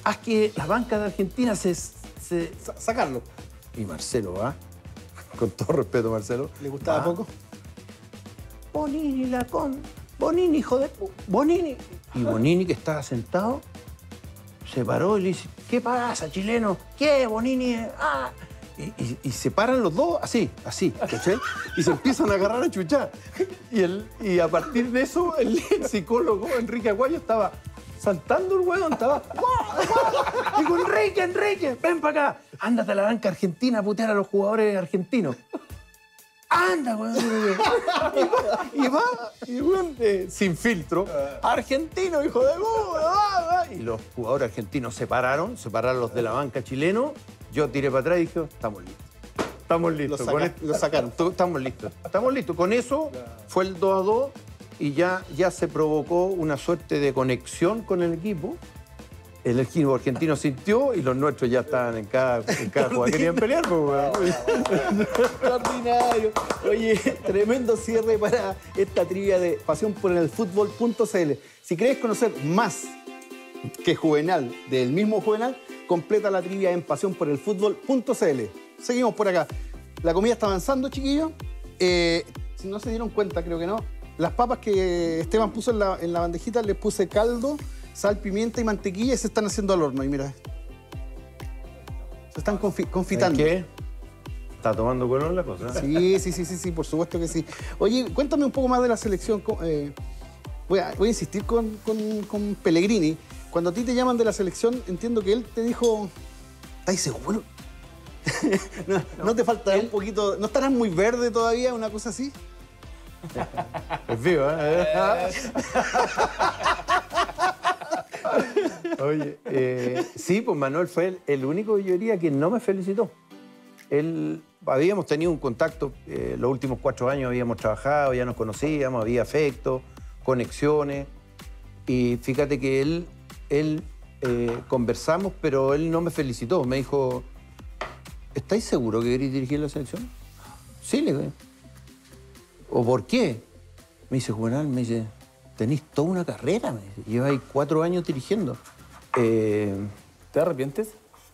haz que la banca de Argentina se... se Sacarlo. Y Marcelo va, con todo respeto, Marcelo. ¿Le gustaba va. poco? Bonini, la con... Bonini, hijo de... pu- Bonini. Y Bonini, que estaba sentado, se paró y le dice, ¿qué pasa, chileno? ¿Qué, Bonini? Ah. Y, y- y se paran los dos así, así, ¿cachai? Y se empiezan a agarrar a chuchar. Y, el, y a partir de eso, el psicólogo Enrique Aguayo estaba saltando el hueón, estaba... ¡guau, guau! Digo, Enrique, Enrique, ven para acá. Ándate a la banca argentina a putear a los jugadores argentinos. Anda, weón. Y va, y weón, eh, sin filtro. Argentino, hijo de puta. Y los jugadores argentinos se pararon, se pararon los de la banca chileno. Yo tiré para atrás y dije, estamos listos. Estamos listos. Lo, saca- Con esto- lo sacaron. Estamos listos. Estamos listos. Con eso fue el dos a dos y ya, ya se provocó una suerte de conexión con el equipo. El equipo argentino sintió y los nuestros ya estaban en cada, en cada jugada. Querían pelear, pues, weón. Extraordinario. Oye, tremendo cierre para esta trivia de pasión por el fútbol punto c l. Si querés conocer más que Juvenal, del mismo Juvenal, completa la trivia en pasión por el fútbol punto c l. Seguimos por acá. La comida está avanzando, chiquillos. Eh, si no se dieron cuenta, creo que no. Las papas que Esteban puso en la, en la bandejita, les puse caldo, sal, pimienta y mantequilla y se están haciendo al horno. Y mira, se están confi- confitando. ¿Qué? Está tomando color la cosa. Sí, sí, sí, sí, sí, por supuesto que sí. Oye, cuéntame un poco más de la selección. Co- eh, voy, a, voy a insistir con, con- con Pellegrini. Cuando a ti te llaman de la selección, entiendo que él te dijo, ¿estás seguro? no, no te falta un poquito, ¿no estarás muy verde todavía, una cosa así? Es vivo, ¿eh? Oye, eh, sí, pues Manuel fue el, el único, yo diría, que no me felicitó. Él, habíamos tenido un contacto, eh, los últimos cuatro años habíamos trabajado, ya nos conocíamos, había afecto, conexiones. Y fíjate que él, él eh, conversamos, pero él no me felicitó. Me dijo, ¿estáis seguros que queréis dirigir la selección? Sí, le dije. ¿O por qué? Me dice, Juvenal, me dice, tenéis toda una carrera, me dice. Lleváis cuatro años dirigiendo. Eh, ¿Te arrepientes?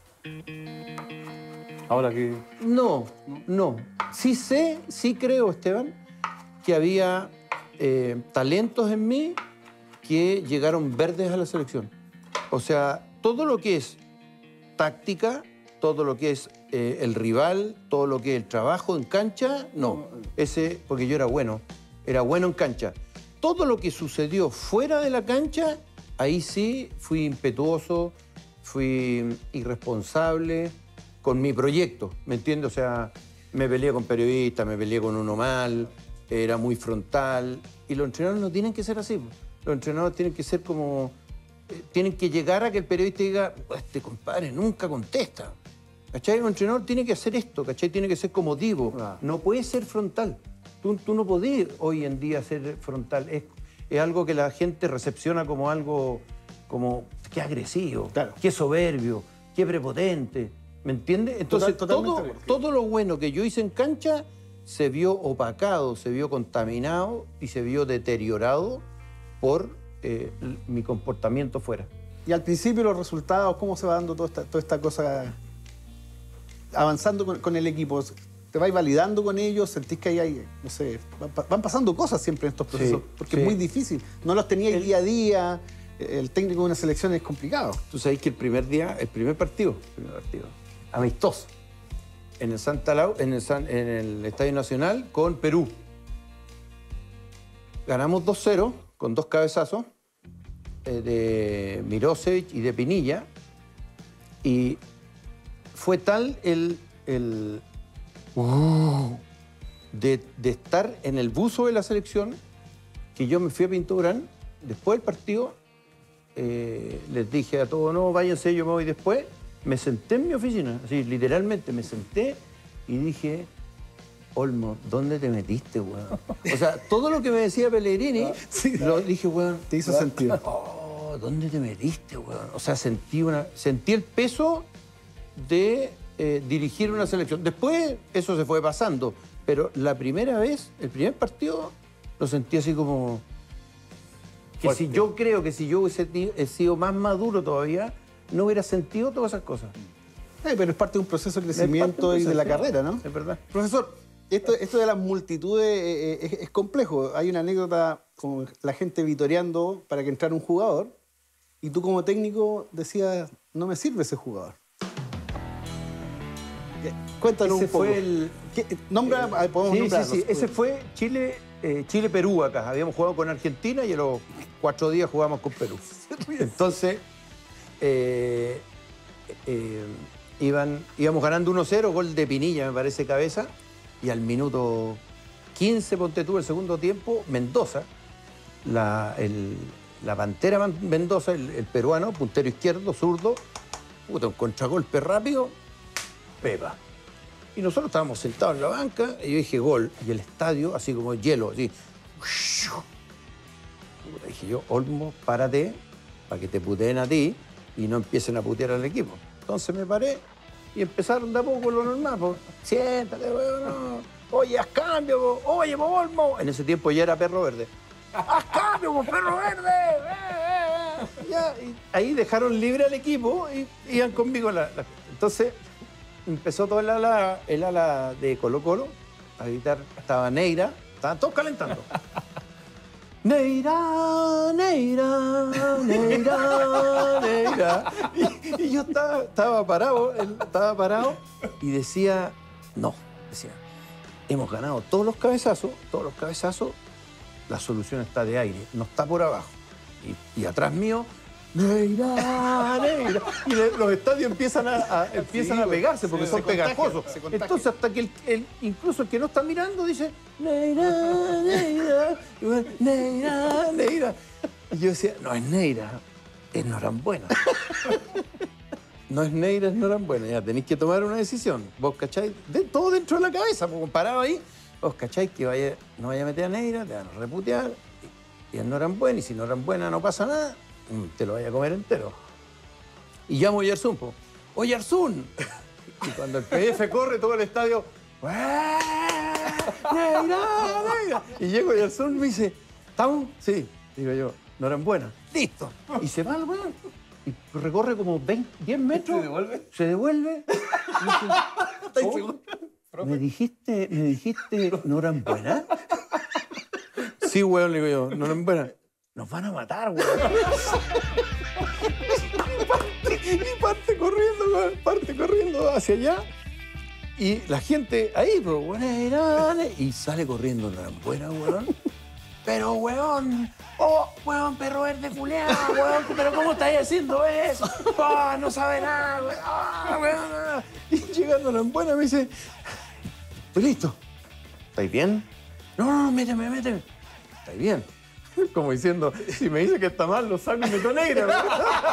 Ahora que... no, no. Sí sé, sí creo, Esteban, que había eh, talentos en mí que llegaron verdes a la selección. O sea, todo lo que es táctica, todo lo que es eh, el rival, todo lo que es el trabajo en cancha, no. Ese, porque yo era bueno, era bueno en cancha. Todo lo que sucedió fuera de la cancha, ahí sí fui impetuoso, fui irresponsable con mi proyecto, ¿me entiendes? O sea, me peleé con periodistas, me peleé con uno mal, era muy frontal. Y los entrenadores no tienen que ser así. Los entrenadores tienen que ser como... eh, tienen que llegar a que el periodista diga, este compadre nunca contesta. ¿Cachai? Un entrenador tiene que hacer esto, ¿cachai? Tiene que ser como divo. Ah. No puede ser frontal. Tú, tú no podés hoy en día ser frontal. Es, es algo que la gente recepciona como algo, como, qué agresivo, Claro. qué soberbio, qué prepotente. ¿Me entiendes? Entonces, Total- totalmente todo, de acuerdo. todo lo bueno que yo hice en cancha se vio opacado, se vio contaminado y se vio deteriorado por eh, l- mi comportamiento fuera. Y al principio los resultados, ¿cómo se va dando toda esta, toda esta cosa avanzando con, con el equipo? ¿Te vais validando con ellos? ¿Sentís que ahí hay, no sé, van, pa- van pasando cosas siempre en estos procesos? Sí, porque sí. es muy difícil. No los teníais El- día a día. El técnico de una selección es complicado. Tú sabes que el primer día, el primer partido, el primer partido amistoso, en el Santa Lau, en el, San- en el Estadio Nacional con Perú. Ganamos dos cero con dos cabezazos eh, de Mirosevic y de Pinilla. Y fue tal el, el uh, de, de estar en el buzo de la selección que yo me fui a Pinto Durán después del partido. Eh, les dije a todos, no, váyanse, yo me voy después. Me senté en mi oficina, así, literalmente me senté y dije, Olmo, ¿dónde te metiste, weón? O sea, todo lo que me decía Pellegrini, lo dije, weón. Te hizo sentido. Oh, ¿dónde te metiste, weón? O sea, sentí, una, sentí el peso de eh, dirigir una selección. Después eso se fue pasando, pero la primera vez, el primer partido, lo sentí así como... Que si yo creo que si yo hubiese ti- he sido más maduro todavía, no hubiera sentido todas esas cosas. Eh, pero es parte de un proceso de Es parte crecimiento de un y de la proceso, carrera, ¿no? Es verdad. Profesor, esto, esto de las multitudes eh, es, es complejo. Hay una anécdota con la gente vitoreando para que entrara un jugador y tú como técnico decías, no me sirve ese jugador. Eh, Cuéntanos Ese un poco. fue el... ¿Qué- nombra, Eh, podemos sí, nombrarlos. sí, sí. Ese fue Chile, eh, Chile-Perú acá. Habíamos jugado con Argentina y a los cuatro días jugamos con Perú. Entonces, eh, eh, iban, íbamos ganando uno cero, gol de Pinilla, me parece, cabeza. Y al minuto quince, ponte tú, el segundo tiempo, Mendoza, la, el- la Pantera Man- Mendoza, el, el peruano, puntero izquierdo, zurdo, puta, un contragolpe rápido, Pepa. Y nosotros estábamos sentados en la banca y yo dije gol. Y el estadio, así como hielo, así. Puta, dije yo, Olmo, párate para que te puteen a ti y no empiecen a putear al equipo. Entonces me paré y empezaron de a poco lo normal. Po. Siéntate, weón, no. Oye, haz cambio, po. Oye, po, Olmo. En ese tiempo ya era perro verde. ¡Haz cambio, po, perro verde! Eh, eh, eh. Ya, y ahí dejaron libre al equipo y iban conmigo. La, la- Entonces empezó todo el ala, el ala de Colo Colo a gritar. Estaba Neira, estaban todos calentando. Neira, Neira, Neira, Neira. Y, y yo estaba, estaba parado, él estaba parado y decía, no, decía, hemos ganado todos los cabezazos, todos los cabezazos, la solución está de aire, no está por abajo. Y, y atrás mío, Neira, Neira. Y le- los estadios empiezan a, a- empiezan Sí, a pegarse porque sí, son se contagia, pegajosos. se contagia. Entonces, hasta que el, el- incluso el que no está mirando dice, Neira, Neira, y bueno, Neira, Neira. Y yo decía, no es Neira, es Norambuena. No es Neira, es Norambuena. Ya tenéis que tomar una decisión. Vos, ¿cachai? De, todo dentro de la cabeza, porque parado ahí, vos, ¿cachai? Que vaya, no vaya a meter a Neira, te van a reputear. Y es Norambuena, y si Norambuena no pasa nada, mm, te lo vaya a comer entero. Y llamo a Yarzún, po. ¡Oye, Yarzún! Y cuando el P F corre todo el estadio, ¡Neira, Neira! Y llego a Yarzún y me dice, ¿estamos? Sí. Digo yo, Norambuena. ¡Listo! Y se va el weón. Y recorre como veinte, diez metros. ¿Se devuelve? Se devuelve. Y dice, ¿cómo? ¿Me dijiste, me dijiste Norambuena? Sí, weón, le digo yo, Norambuena. Nos van a matar, weón. Y parte corriendo, weón, parte corriendo hacia allá. Y la gente ahí, pues, weón, y sale corriendo Norambuena, weón. Pero, weón, oh, weón, perro verde culeado, weón, pero ¿cómo estáis haciendo eso? Oh, no sabe nada, weón, ah, weón. Y llegando Norambuena me dice, estoy listo. ¿Estáis bien? No, no, no, méteme, méteme. ¿Estáis bien? Como diciendo, si me dice que está mal, lo saco y meto negra, weón.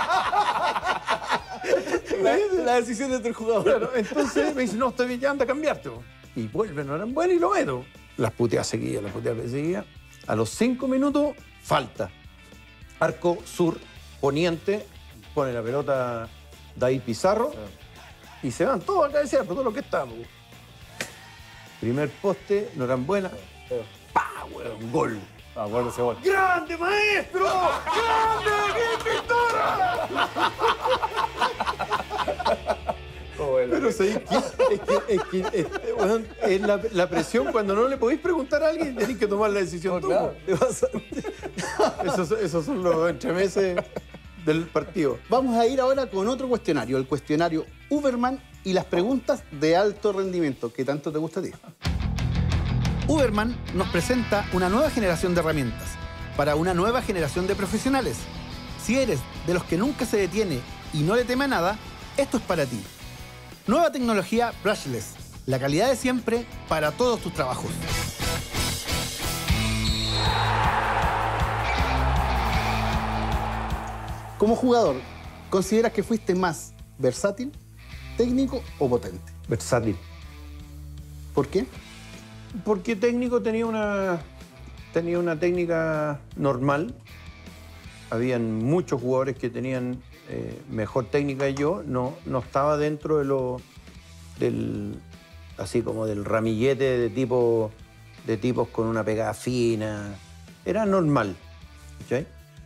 La, la decisión de tu jugador. Claro, entonces me dice, no, estoy bien, ya anda a cambiarte. Vos. Y vuelve Norambuena y lo meto. Las puteas seguían, las puteas seguían. A los cinco minutos, falta. Arco sur, poniente, pone la pelota David Pizarro y se van todos a cabecear por todo lo que estamos. Primer poste, Norambuena. ¡Pah, weón! Gol. Ah, guarda ese gol. ¡Grande, maestro! ¡Grande, qué pintora! Pero ¿sabéis qué? Es que, es que es, weón, es la, la presión cuando no le podéis preguntar a alguien, tenéis que tomar la decisión No, tú. claro. Esos, esos son los entremeses del partido. Vamos a ir ahora con otro cuestionario, el cuestionario Uberman y las preguntas de alto rendimiento que tanto te gusta a ti. Uberman nos presenta una nueva generación de herramientas para una nueva generación de profesionales. Si eres de los que nunca se detiene y no le teme a nada, esto es para ti. Nueva tecnología brushless, la calidad de siempre para todos tus trabajos. Como jugador, ¿consideras que fuiste más versátil, técnico o potente? Versátil. ¿Por qué? Porque técnico tenía una, tenía una técnica normal. Habían muchos jugadores que tenían eh, mejor técnica que yo. No, no estaba dentro de lo del así como del ramillete de tipo de tipos con una pegada fina. Era normal. ¿Okay?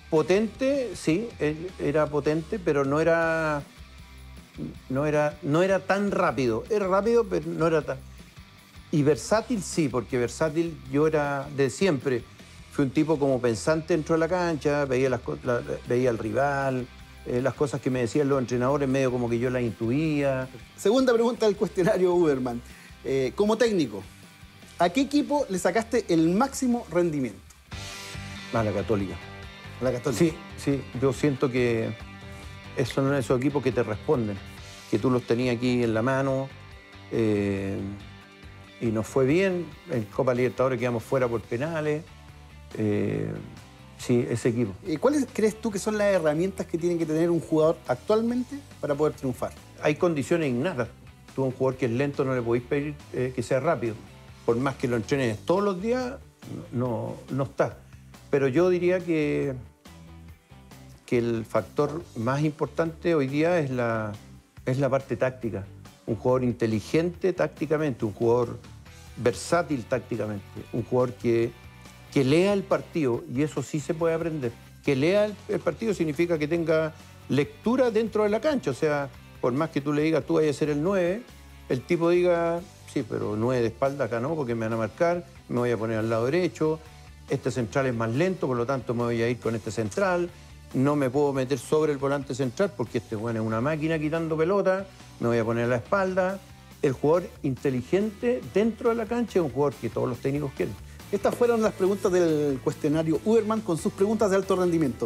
potente, sí, él era potente, pero no era, no era, no era tan rápido. Era rápido, pero no era tan... Y versátil sí, porque versátil yo era de siempre. Fui un tipo como pensante dentro de la cancha, veía, las, la, veía al rival, eh, las cosas que me decían los entrenadores, medio como que yo las intuía. Segunda pregunta del cuestionario Uberman. Eh, como técnico, ¿a qué equipo le sacaste el máximo rendimiento? A la Católica. ¿A la Católica? Sí, sí. Yo siento que esos son esos equipos que te responden, que tú los tenías aquí en la mano. Eh, y nos fue bien. En Copa Libertadores quedamos fuera por penales. Eh, sí, ese equipo. ¿Y cuáles crees tú que son las herramientas que tiene que tener un jugador actualmente para poder triunfar? Hay condiciones innatas. Tú a un jugador que es lento no le podéis pedir eh, que sea rápido. Por más que lo entrenes todos los días, no, no está. Pero yo diría que, que el factor más importante hoy día es la, es la parte táctica. Un jugador inteligente tácticamente, un jugador versátil tácticamente, un jugador que, que lea el partido, y eso sí se puede aprender. Que lea el, el partido significa que tenga lectura dentro de la cancha, o sea, por más que tú le digas, tú vayas a ser el nueve, el tipo diga, sí, pero nueve de espalda acá no, porque me van a marcar, me voy a poner al lado derecho, este central es más lento, por lo tanto me voy a ir con este central, no me puedo meter sobre el volante central porque este bueno es una máquina quitando pelota, me voy a poner a la espalda. El jugador inteligente dentro de la cancha es un jugador que todos los técnicos quieren. Estas fueron las preguntas del cuestionario Uberman con sus preguntas de alto rendimiento.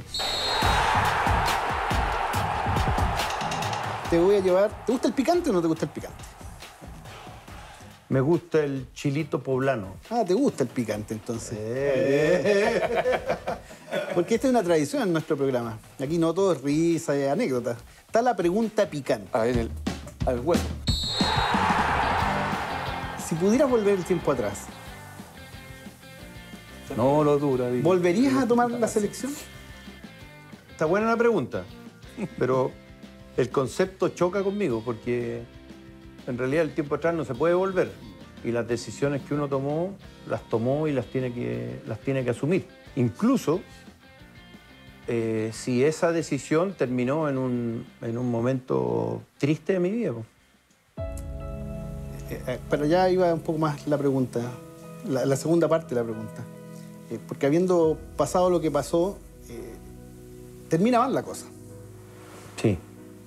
Te voy a llevar... ¿Te gusta el picante o no te gusta el picante? Me gusta el chilito poblano. Ah, ¿te gusta el picante entonces? Eh. Porque esta es una tradición en nuestro programa. Aquí no todo es risa y anécdotas. Está la pregunta picante. A ver, el, al hueso. Si pudieras volver el tiempo atrás, No lo dura. Digo. ¿volverías a tomar la selección? Está buena la pregunta, pero el concepto choca conmigo porque en realidad el tiempo atrás no se puede volver y las decisiones que uno tomó, las tomó y las tiene que, las tiene que asumir. Incluso eh, si esa decisión terminó en un, en un momento triste de mi vida. Pues. Eh, eh, pero ya iba un poco más la pregunta, la, la segunda parte de la pregunta. Eh, porque habiendo pasado lo que pasó, eh, termina mal la cosa. Sí.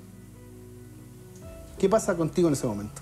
¿Qué pasa contigo en ese momento?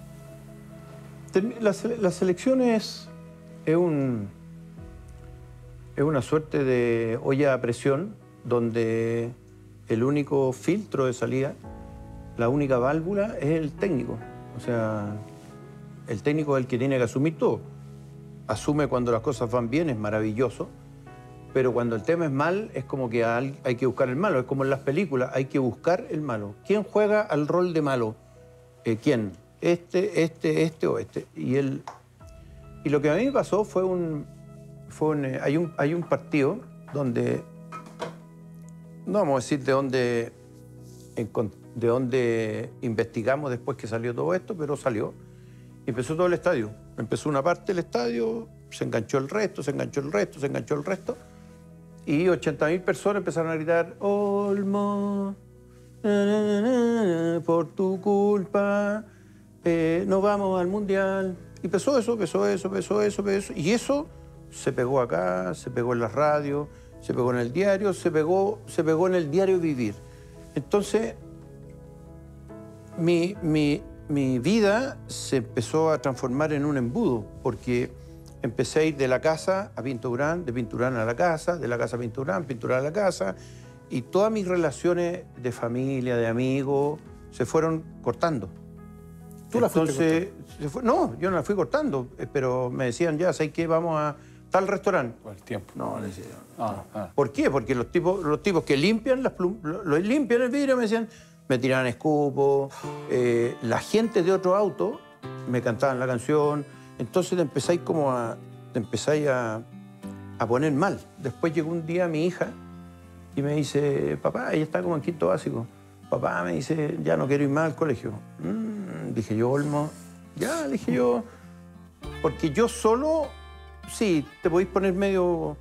La, la selección es, es, un, es una suerte de olla a presión donde el único filtro de salida, la única válvula es el técnico. O sea, el técnico es el que tiene que asumir todo. Asume cuando las cosas van bien, es maravilloso, pero cuando el tema es mal, es como que hay que buscar el malo. Es como en las películas, hay que buscar el malo. ¿Quién juega al rol de malo? Eh, ¿Quién? Este, este, este o este. Y, el, y lo que a mí me pasó fue un... Fue un eh, hay, un hay un partido donde... No vamos a decir de dónde, de dónde investigamos después que salió todo esto, pero salió. Y empezó todo el estadio. Empezó una parte del estadio, se enganchó el resto, se enganchó el resto, se enganchó el resto. Y ochenta mil personas empezaron a gritar, Olmo, na, na, na, na, por tu culpa, eh, nos vamos al Mundial. Y empezó eso, empezó eso, empezó eso, empezó eso. Y eso se pegó acá, se pegó en la radio, se pegó en el diario, se pegó, se pegó en el diario Vivir. Entonces, mi, mi, mi vida se empezó a transformar en un embudo, porque empecé a ir de la casa a Pinturán, de Pinturán a la casa, de la casa a Pinturán, Pinturán a la casa, y todas mis relaciones de familia, de amigos, se fueron cortando. ¿Tú la fuiste Entonces, se fue, no, yo no la fui cortando, pero me decían, ya, ¿sabes qué? Vamos a tal restaurante. Con el tiempo. No, le decía, Ah, ah. ¿por qué? Porque los tipos, los tipos que limpian las plum, lo, lo limpian el vidrio me decían, me tiraban escupos, eh, la gente de otro auto me cantaban la canción, entonces te empezáis como a, te empezáis a, a poner mal. Después llegó un día mi hija y me dice, papá, ella está como en quinto básico, papá, me dice, ya no quiero ir más al colegio. Mm, dije yo, Olmo, ya, le dije yo, porque yo solo, sí, te podéis poner medio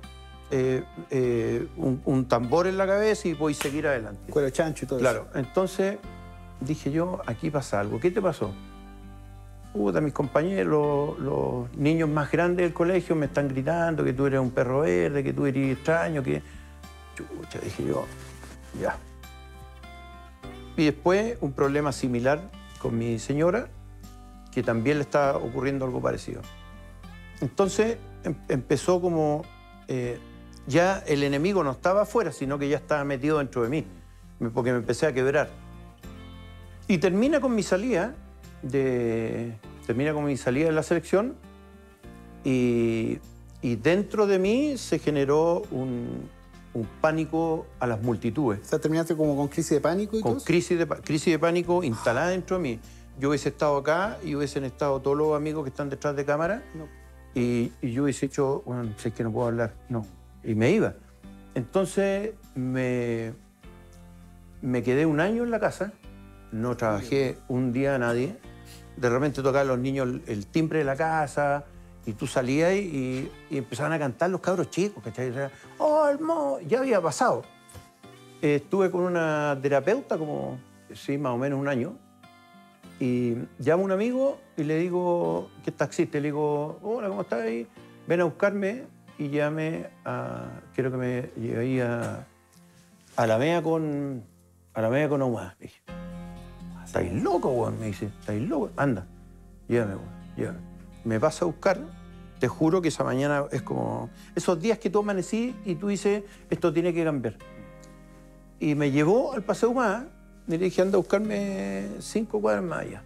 eh, eh, un, un tambor en la cabeza y podéis seguir adelante. Cuero chancho y todo Claro, eso. entonces dije yo, aquí pasa algo. ¿Qué te pasó? Puta, mis compañeros, los, los niños más grandes del colegio me están gritando que tú eres un perro verde, que tú eres extraño, que... Chucha, dije yo, ya. Y después un problema similar con mi señora, que también le está ocurriendo algo parecido. Entonces em empezó como... Eh, ya el enemigo no estaba afuera, sino que ya estaba metido dentro de mí, porque me empecé a quebrar. Y termina con mi salida de... Termina con mi salida de la selección y, y dentro de mí se generó un, un pánico a las multitudes. O sea, terminaste como con crisis de pánico y Con todo eso? crisis de, crisis de pánico instalada dentro de mí. Yo hubiese estado acá y hubiesen estado todos los amigos que están detrás de cámara No. y, y yo hubiese dicho, bueno, sé que no puedo hablar, no. Y me iba. Entonces me, me quedé un año en la casa, no trabajé un día a nadie. De repente tocaban los niños el, el timbre de la casa y tú salías y, y empezaban a cantar los cabros chicos, ¿cachai? O sea, ¡oh, el mo! Ya había pasado. Eh, estuve con una terapeuta como, sí, más o menos un año. Y llamo a un amigo y le digo, que es taxista, le digo, hola, ¿cómo estás ahí? Ven a buscarme y llame a... Quiero que me lleve ahí a... A la media con... A la media con Ahumada. Le dije, ¿estáis loco, weón? Me dice, ¿estáis loco? Anda, llévame, weón, llévame. Me vas a buscar, te juro que esa mañana es como... Esos días que tú amanecí y tú dices, esto tiene que cambiar. Y me llevó al Paseo Ahumada. Me dije, anda a buscarme cinco cuadras más allá.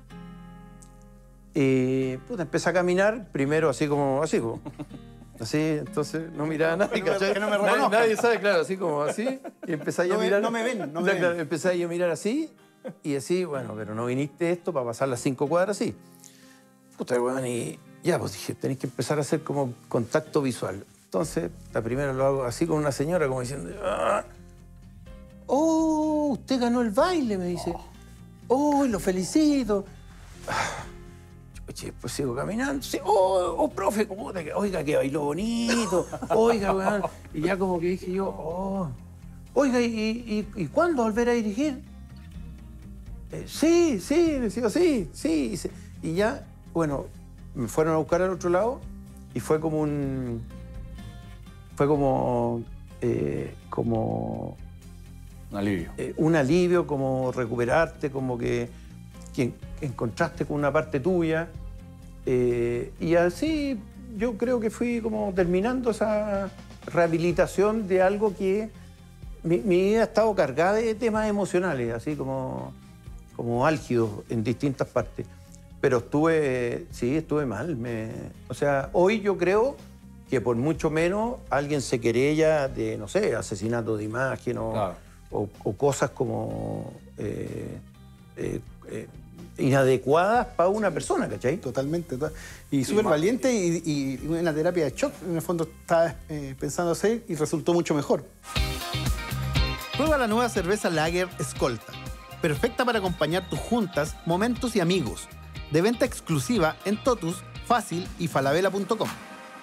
Y puta, empecé a caminar, primero así como, así como, así, entonces no miraba a nadie, ¿cachai? que no me nadie, reconozcan. nadie sabe, claro, así como así, y empecé No a me- mirar. no me ven, no me Claro, claro, ven. empecé yo a mirar así, y así, bueno, pero no viniste esto para pasar las cinco cuadras así. Puta, weón, y ya, pues dije, tenéis que empezar a hacer como contacto visual. Entonces, la primera lo hago así con una señora, como diciendo, ¡ah! ¡Oh, usted ganó el baile! Me dice. ¡Oh, lo felicito! Ah, oye, pues sigo caminando. Sí, ¡oh, oh, profe! Puta, que- oiga, que bailó bonito. Oiga, weón. Y ya como que dije yo, ¡oh! Oiga, ¿y, y, y cuándo volver a dirigir? Eh, sí, sí, le digo, sí, sí. Y, se- y ya, bueno, me fueron a buscar al otro lado y fue como un... Fue como... eh, como... Un alivio. eh, un alivio, como recuperarte, como que, que encontraste con una parte tuya. Eh, y así yo creo que fui como terminando esa rehabilitación de algo que mi, mi vida ha estado cargada de temas emocionales, así como, como álgidos en distintas partes. Pero estuve, sí, estuve mal. Me, o sea, hoy yo creo que por mucho menos alguien se querella de, no sé, asesinato de imagen o... Claro. O, o cosas como eh, eh, eh, inadecuadas para una persona, ¿cachai? Totalmente. to- Y súper valiente y, y una terapia de shock. En el fondo estaba eh, pensando hacer y resultó mucho mejor. Prueba la nueva cerveza Lager Escolta. Perfecta para acompañar tus juntas, momentos y amigos. De venta exclusiva en Totus, Fácil y falabella punto com.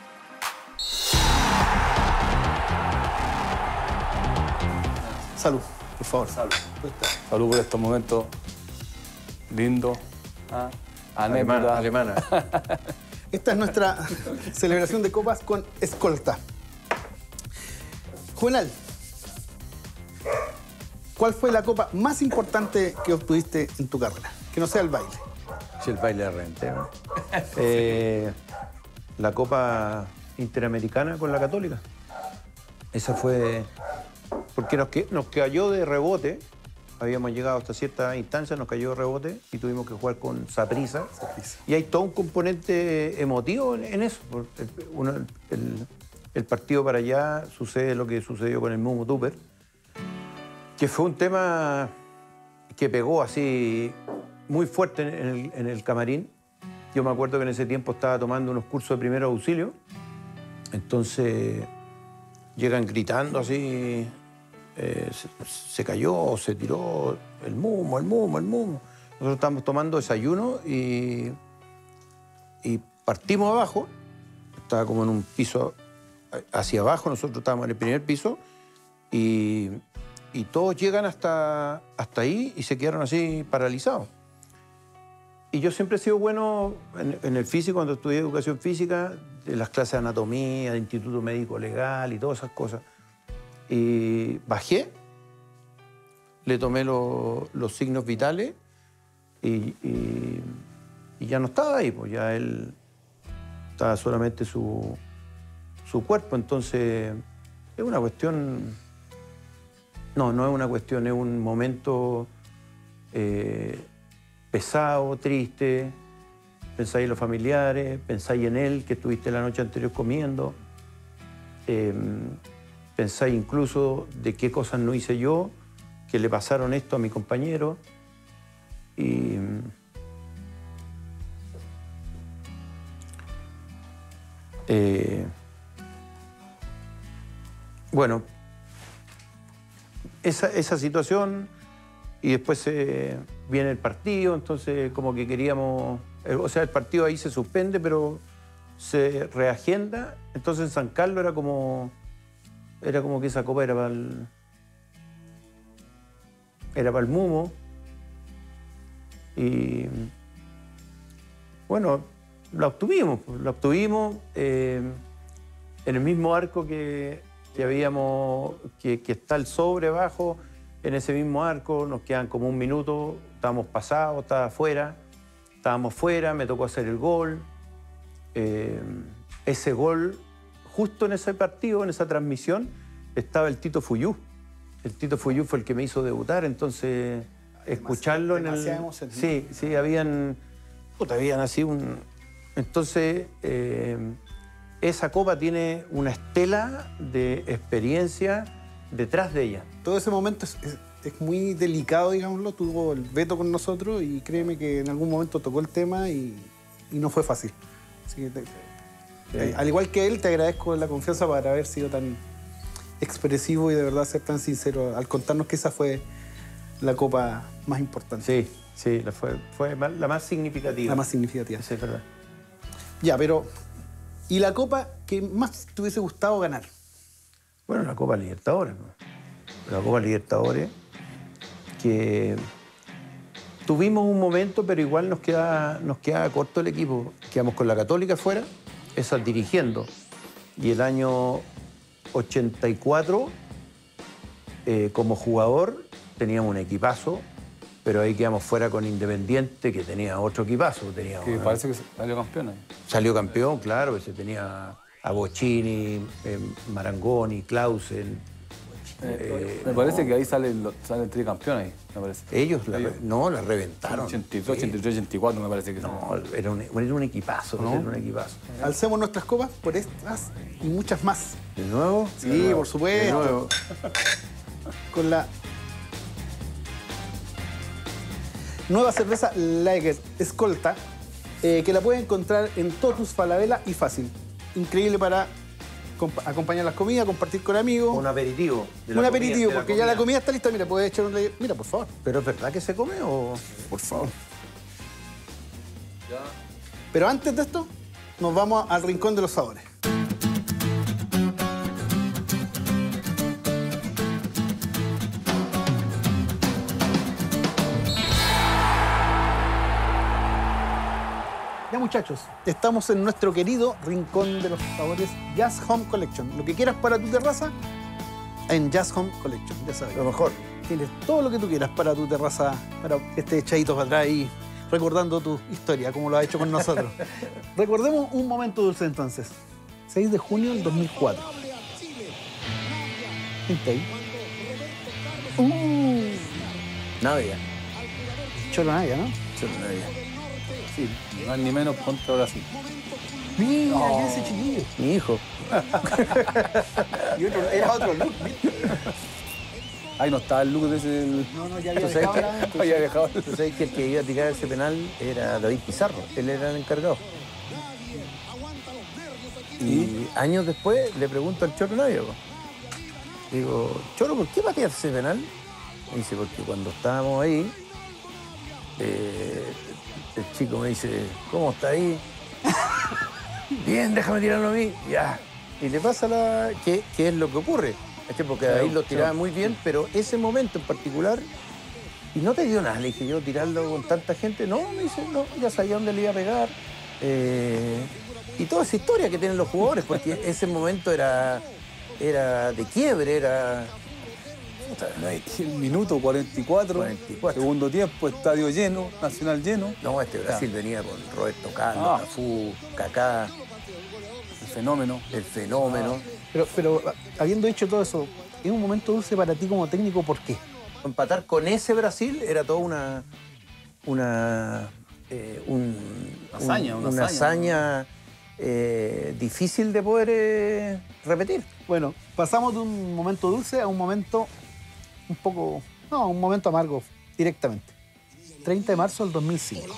Salud, por favor. Salud. Salud por estos momentos lindos. ¿ah? Anécdotas. Alemana, alemana. Esta es nuestra celebración de copas con Escolta. Juvenal, ¿cuál fue la copa más importante que obtuviste en tu carrera? Que no sea el baile. Sí, el baile de rente. ¿no? Eh, la Copa Interamericana con la Católica. Esa fue... Porque nos, que- nos cayó de rebote. Habíamos llegado hasta cierta instancia, nos cayó de rebote y tuvimos que jugar con Saprissa. Y hay todo un componente emotivo en, en eso. Por- el- uno- el, el partido para allá sucede lo que sucedió con el Mumu Tupper, que fue un tema que pegó así muy fuerte en el, en el camarín. Yo me acuerdo que en ese tiempo estaba tomando unos cursos de primer auxilio. Entonces llegan gritando así, eh, se, se cayó, se tiró el Mumu, el Mumu, el Mumu. Nosotros estábamos tomando desayuno y, y partimos abajo. Estaba como en un piso hacia abajo, nosotros estábamos en el primer piso, y, y todos llegan hasta, hasta ahí y se quedaron así paralizados. Y yo siempre he sido bueno en, en el físico, cuando estudié educación física, de las clases de anatomía, de instituto médico legal y todas esas cosas. Y bajé, le tomé lo, los signos vitales y, y, y ya no estaba ahí, pues ya él estaba solamente su, su cuerpo. Entonces, es una cuestión... No, no es una cuestión, es un momento eh, pesado, triste. Pensáis en los familiares, pensáis en él, que estuviste la noche anterior comiendo. Eh, pensáis incluso de qué cosas no hice yo, que le pasaron esto a mi compañero. Y... Eh, bueno, esa, esa situación, y después eh, viene el partido, entonces como que queríamos... O sea, el partido ahí se suspende, pero se reagenda. Entonces en San Carlos era como... Era como que esa copa era para el... Era para el Mumo. Y... Bueno, la obtuvimos. La obtuvimos eh, en el mismo arco que, que habíamos... Que, que está el sobre abajo. En ese mismo arco nos quedan como un minuto. Estábamos pasados, estaba afuera. Estábamos fuera, me tocó hacer el gol. Eh, ese gol, justo en ese partido, en esa transmisión, estaba el Tito Fuyú. El Tito Fuyú fue el que me hizo debutar, entonces escucharlo en el... Sí, sí, habían... Puta, habían así un... Entonces, eh, esa copa tiene una estela de experiencia detrás de ella. Todo ese momento es... es... Es muy delicado, digámoslo, tuvo el veto con nosotros y créeme que en algún momento tocó el tema y, y no fue fácil. Así que te, sí. Al igual que él, te agradezco la confianza para haber sido tan expresivo y de verdad ser tan sincero al contarnos que esa fue la copa más importante. Sí, sí, la fue, fue la más significativa. La más significativa. Sí, es verdad. Ya, pero ¿y la copa que más te hubiese gustado ganar? Bueno, la Copa Libertadores, ¿no? La Copa Libertadores, que tuvimos un momento, pero igual nos queda, nos queda corto el equipo. Quedamos con la Católica afuera, esa dirigiendo. Y el año ochenta y cuatro, eh, como jugador, teníamos un equipazo, pero ahí quedamos fuera con Independiente, que tenía otro equipazo. Tenía, que parece que salió campeón ahí. Salió campeón, claro, que se tenía a Bocchini, eh, Marangoni, Clausen. Eh, me parece no. que ahí sale el, sale el tricampeón ahí, me parece. Ellos, la, Ellos. no, la reventaron. ochenta y dos, ochenta y tres, ochenta y cuatro me parece que no. Era un, era un equipazo, ¿no? Era un equipazo. Alcemos nuestras copas por estas y muchas más. ¿De nuevo? Sí, de nuevo. por supuesto. De nuevo. Con la nueva cerveza Lager Escolta, eh, que la puedes encontrar en Totus, Falabella y Fácil. Increíble para acompañar las comidas, compartir con amigos. Un aperitivo. Un aperitivo, porque ya la comida está lista. Mira, puedes echar un... Mira, por favor. ¿Pero es verdad que se come o...? Por favor. Ya. Pero antes de esto, nos vamos al Rincón de los Sabores. Ya, muchachos, estamos en nuestro querido Rincón de los Sabores Jazz Home Collection. Lo que quieras para tu terraza, en Jazz Home Collection, ya sabes. Lo mejor. Tienes todo lo que tú quieras para tu terraza, para que estés echadito para atrás y recordando tu historia, como lo ha hecho con nosotros. Recordemos un momento dulce entonces. seis de junio del dos mil cuatro. ¿Gente ahí? Uh. Navia. Cholo Navia, ¿no? Cholo Navia. Sí, ni más ni menos contra Brasil. Mira, oh. ese chiquillo. Mi hijo. Y otro, era otro look. Ahí no estaba el look de ese... No, no, ya había dejado. Que, la... había dejado. ¿Tú sabes que el que iba a tirar ese penal era David Pizarro? Él era el encargado. Y años después le pregunto al Cholo Navia. Digo, Cholo, ¿por qué pateaste ese penal? Me dice, porque cuando estábamos ahí, eh, el chico me dice, ¿cómo está ahí? Bien, déjame tirarlo a mí. Ya. y le pasa la... ¿Qué, qué es lo que ocurre? ¿Cachai? Porque Claro, ahí lo tiraba claro. muy bien, pero ese momento en particular... Y no te dio nada, le dije yo, tirarlo con tanta gente. No, me dice, no, ya sabía dónde le iba a pegar. Eh, y toda esa historia que tienen los jugadores, porque ese momento era, era de quiebre, era... Puta, No, es que el minuto cuarenta y cuatro, cuarenta y cuatro. segundo tiempo, estadio lleno, Nacional lleno. No, este Brasil venía con Roberto Carlos, Ah. Cafú, Kaká, El fenómeno. el fenómeno. Pero, pero habiendo dicho todo eso, ¿es un momento dulce para ti como técnico? ¿Por qué? Empatar con ese Brasil era toda una... una eh, un- Hazaña, un- una una hazaña, hazaña eh, difícil de poder eh, repetir. Bueno, pasamos de un momento dulce a un momento un poco... No, un momento amargo, directamente. treinta de marzo del dos mil cinco.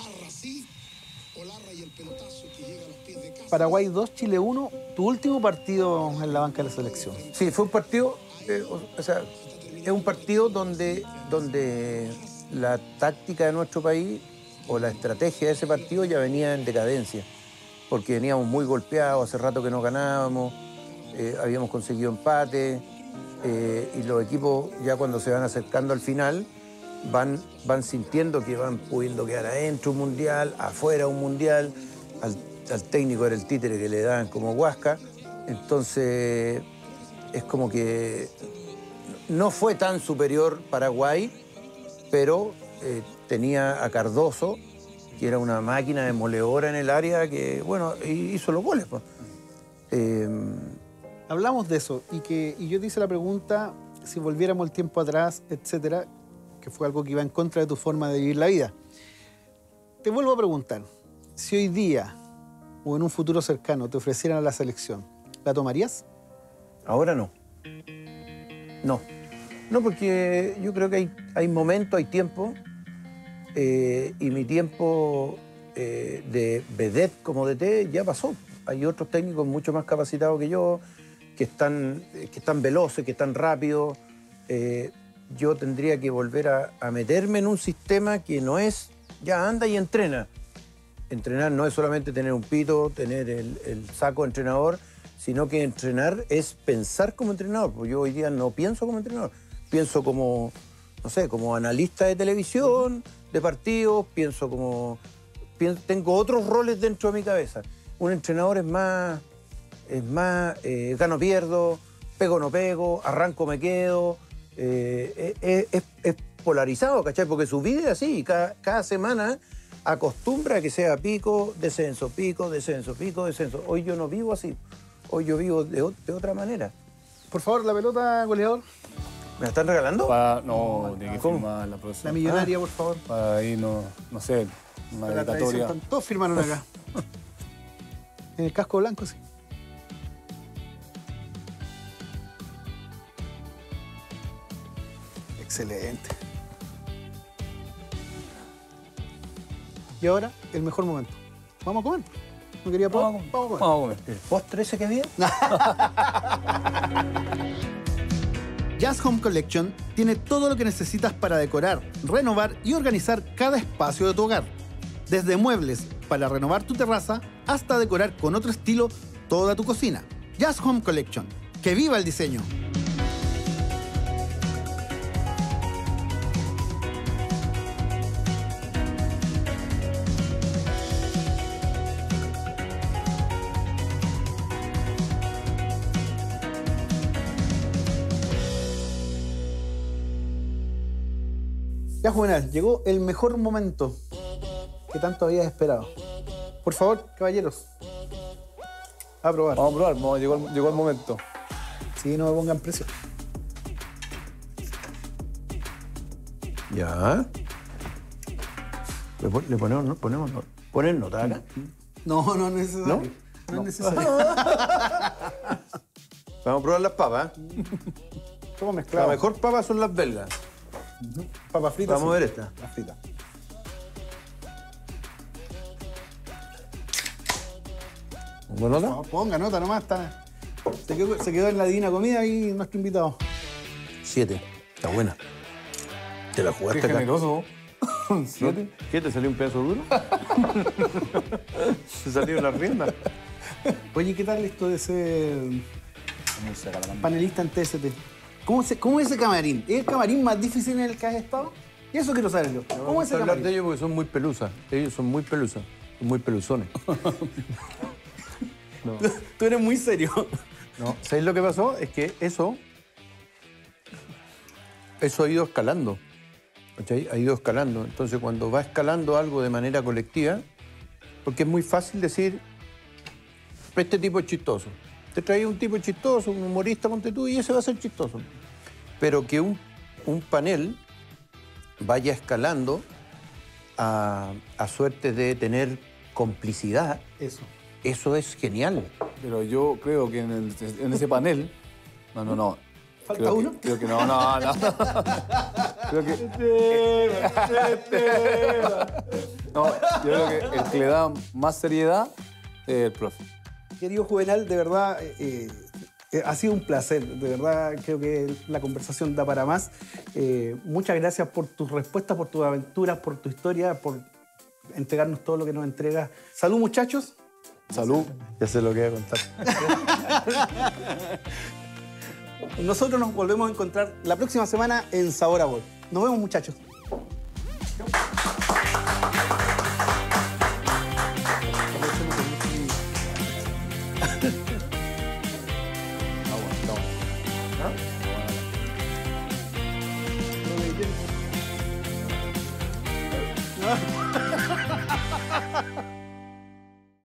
Paraguay dos, Chile uno, tu último partido en la banca de la selección. Sí, fue un partido, eh, o, o sea, es un partido donde, donde la táctica de nuestro país o la estrategia de ese partido ya venía en decadencia, porque veníamos muy golpeados, hace rato que no ganábamos, eh, habíamos conseguido empate, eh, y los equipos ya cuando se van acercando al final van, van sintiendo que van pudiendo quedar adentro un mundial, afuera un mundial, al, al técnico era el títere que le daban como Huasca, entonces es como que no fue tan superior Paraguay, pero eh, tenía a Cardoso, que era una máquina demoledora en el área, que, bueno, hizo los goles. Pues. Eh, Hablamos de eso y, que, y yo te hice la pregunta si volviéramos el tiempo atrás, etcétera, que fue algo que iba en contra de tu forma de vivir la vida. Te vuelvo a preguntar, si hoy día o en un futuro cercano te ofrecieran a la selección, ¿la tomarías? ahora no. No. No, porque yo creo que hay, hay momentos, hay tiempo, eh, y mi tiempo eh, de vedette como D T ya pasó. Hay otros técnicos mucho más capacitados que yo, que están, que están veloces, que están rápidos. Eh, yo tendría que volver a, a meterme en un sistema que no es, ya anda y entrena. Entrenar no es solamente tener un pito, tener el, el saco de entrenador, sino que entrenar es pensar como entrenador. Porque yo hoy día no pienso como entrenador. Pienso como, no sé, como analista de televisión, de partidos, pienso como... Pienso, tengo otros roles dentro de mi cabeza. Un entrenador es más... Es más, eh, gano, pierdo, pego, no pego, arranco, me quedo. Eh, es, es, es polarizado, ¿cachai? Porque su vida es así. Cada, cada semana acostumbra a que sea pico, descenso, pico, descenso, pico, descenso. Hoy yo no vivo así. Hoy yo vivo de, de otra manera. Por favor, la pelota, goleador. ¿Me la están regalando? Para, no, tiene que ¿Cómo? firmar la profesora. La millonaria, por favor. Para ahí, no, no sé, una La tradición, dedicatoria. están- todos firmaron acá. En el casco blanco, sí. Excelente. Y ahora, el mejor momento. Vamos a comer. ¿No quería probar? Vamos a Vamos a comer. Vamos a comer. ¿El postre ese que viene? Jazz Home Collection tiene todo lo que necesitas para decorar, renovar y organizar cada espacio de tu hogar. Desde muebles para renovar tu terraza hasta decorar con otro estilo toda tu cocina. Jazz Home Collection. ¡Que viva el diseño! Ya, Juvenal, llegó el mejor momento que tanto habías esperado. Por favor, caballeros, a probar. Vamos a probar, vamos, llegó, el, llegó el momento. Sí, no me pongan presión. Ya. Le, pon- le ponemos, no, ponemos no- poner nota acá. No, no es necesario. No, es necesario. Vamos a probar las papas. Todo La mezclado. mejor papas son las belgas. Papa frita. Vamos a sí. ver esta. La frita. ¿Pongo nota? No, ponga nota nomás. Está... Se, quedó, se quedó en la divina comida y nuestro invitado. Siete. Está buena. ¿Te la Qué jugaste acá? generoso. ¿Un siete? ¿Qué? ¿Te salió un pedazo duro? ¿Te salió una rienda? Oye, ¿qué tal esto de ser panelista en T S T? ¿Cómo, se, ¿Cómo es ese camarín? ¿Es el camarín más difícil en el que has estado? Y eso quiero saber yo. No ¿Cómo es vamos a ese hablar de camarín? ellos porque son muy pelusas. Ellos son muy pelusas. Son muy peluzones. No. Tú eres muy serio. No, ¿sabéis lo que pasó? Es que eso, eso ha ido escalando. ¿Cachai? Ha ido escalando. Entonces, cuando va escalando algo de manera colectiva, porque es muy fácil decir, este tipo es chistoso. Te traes un tipo chistoso, un humorista, ponte tú, y ese va a ser chistoso. Pero que un, un panel vaya escalando a, a suerte de tener complicidad, Eso. eso es genial. Pero yo creo que en, el- en ese panel... No, no, no. ¿Falta Creo que- uno? creo que no, no, no. Creo que... No, yo creo que el que le da más seriedad es el profe. Querido Juvenal, de verdad, eh, eh, ha sido un placer. De verdad, creo que la conversación da para más. Eh, muchas gracias por tus respuestas, por tus aventuras, por tu historia, por entregarnos todo lo que nos entregas. Salud, muchachos. Salud. Ya sé lo que voy a contar. Nosotros nos volvemos a encontrar la próxima semana en Sabor a Gol. Nos vemos, muchachos. Ah, bueno, está bueno.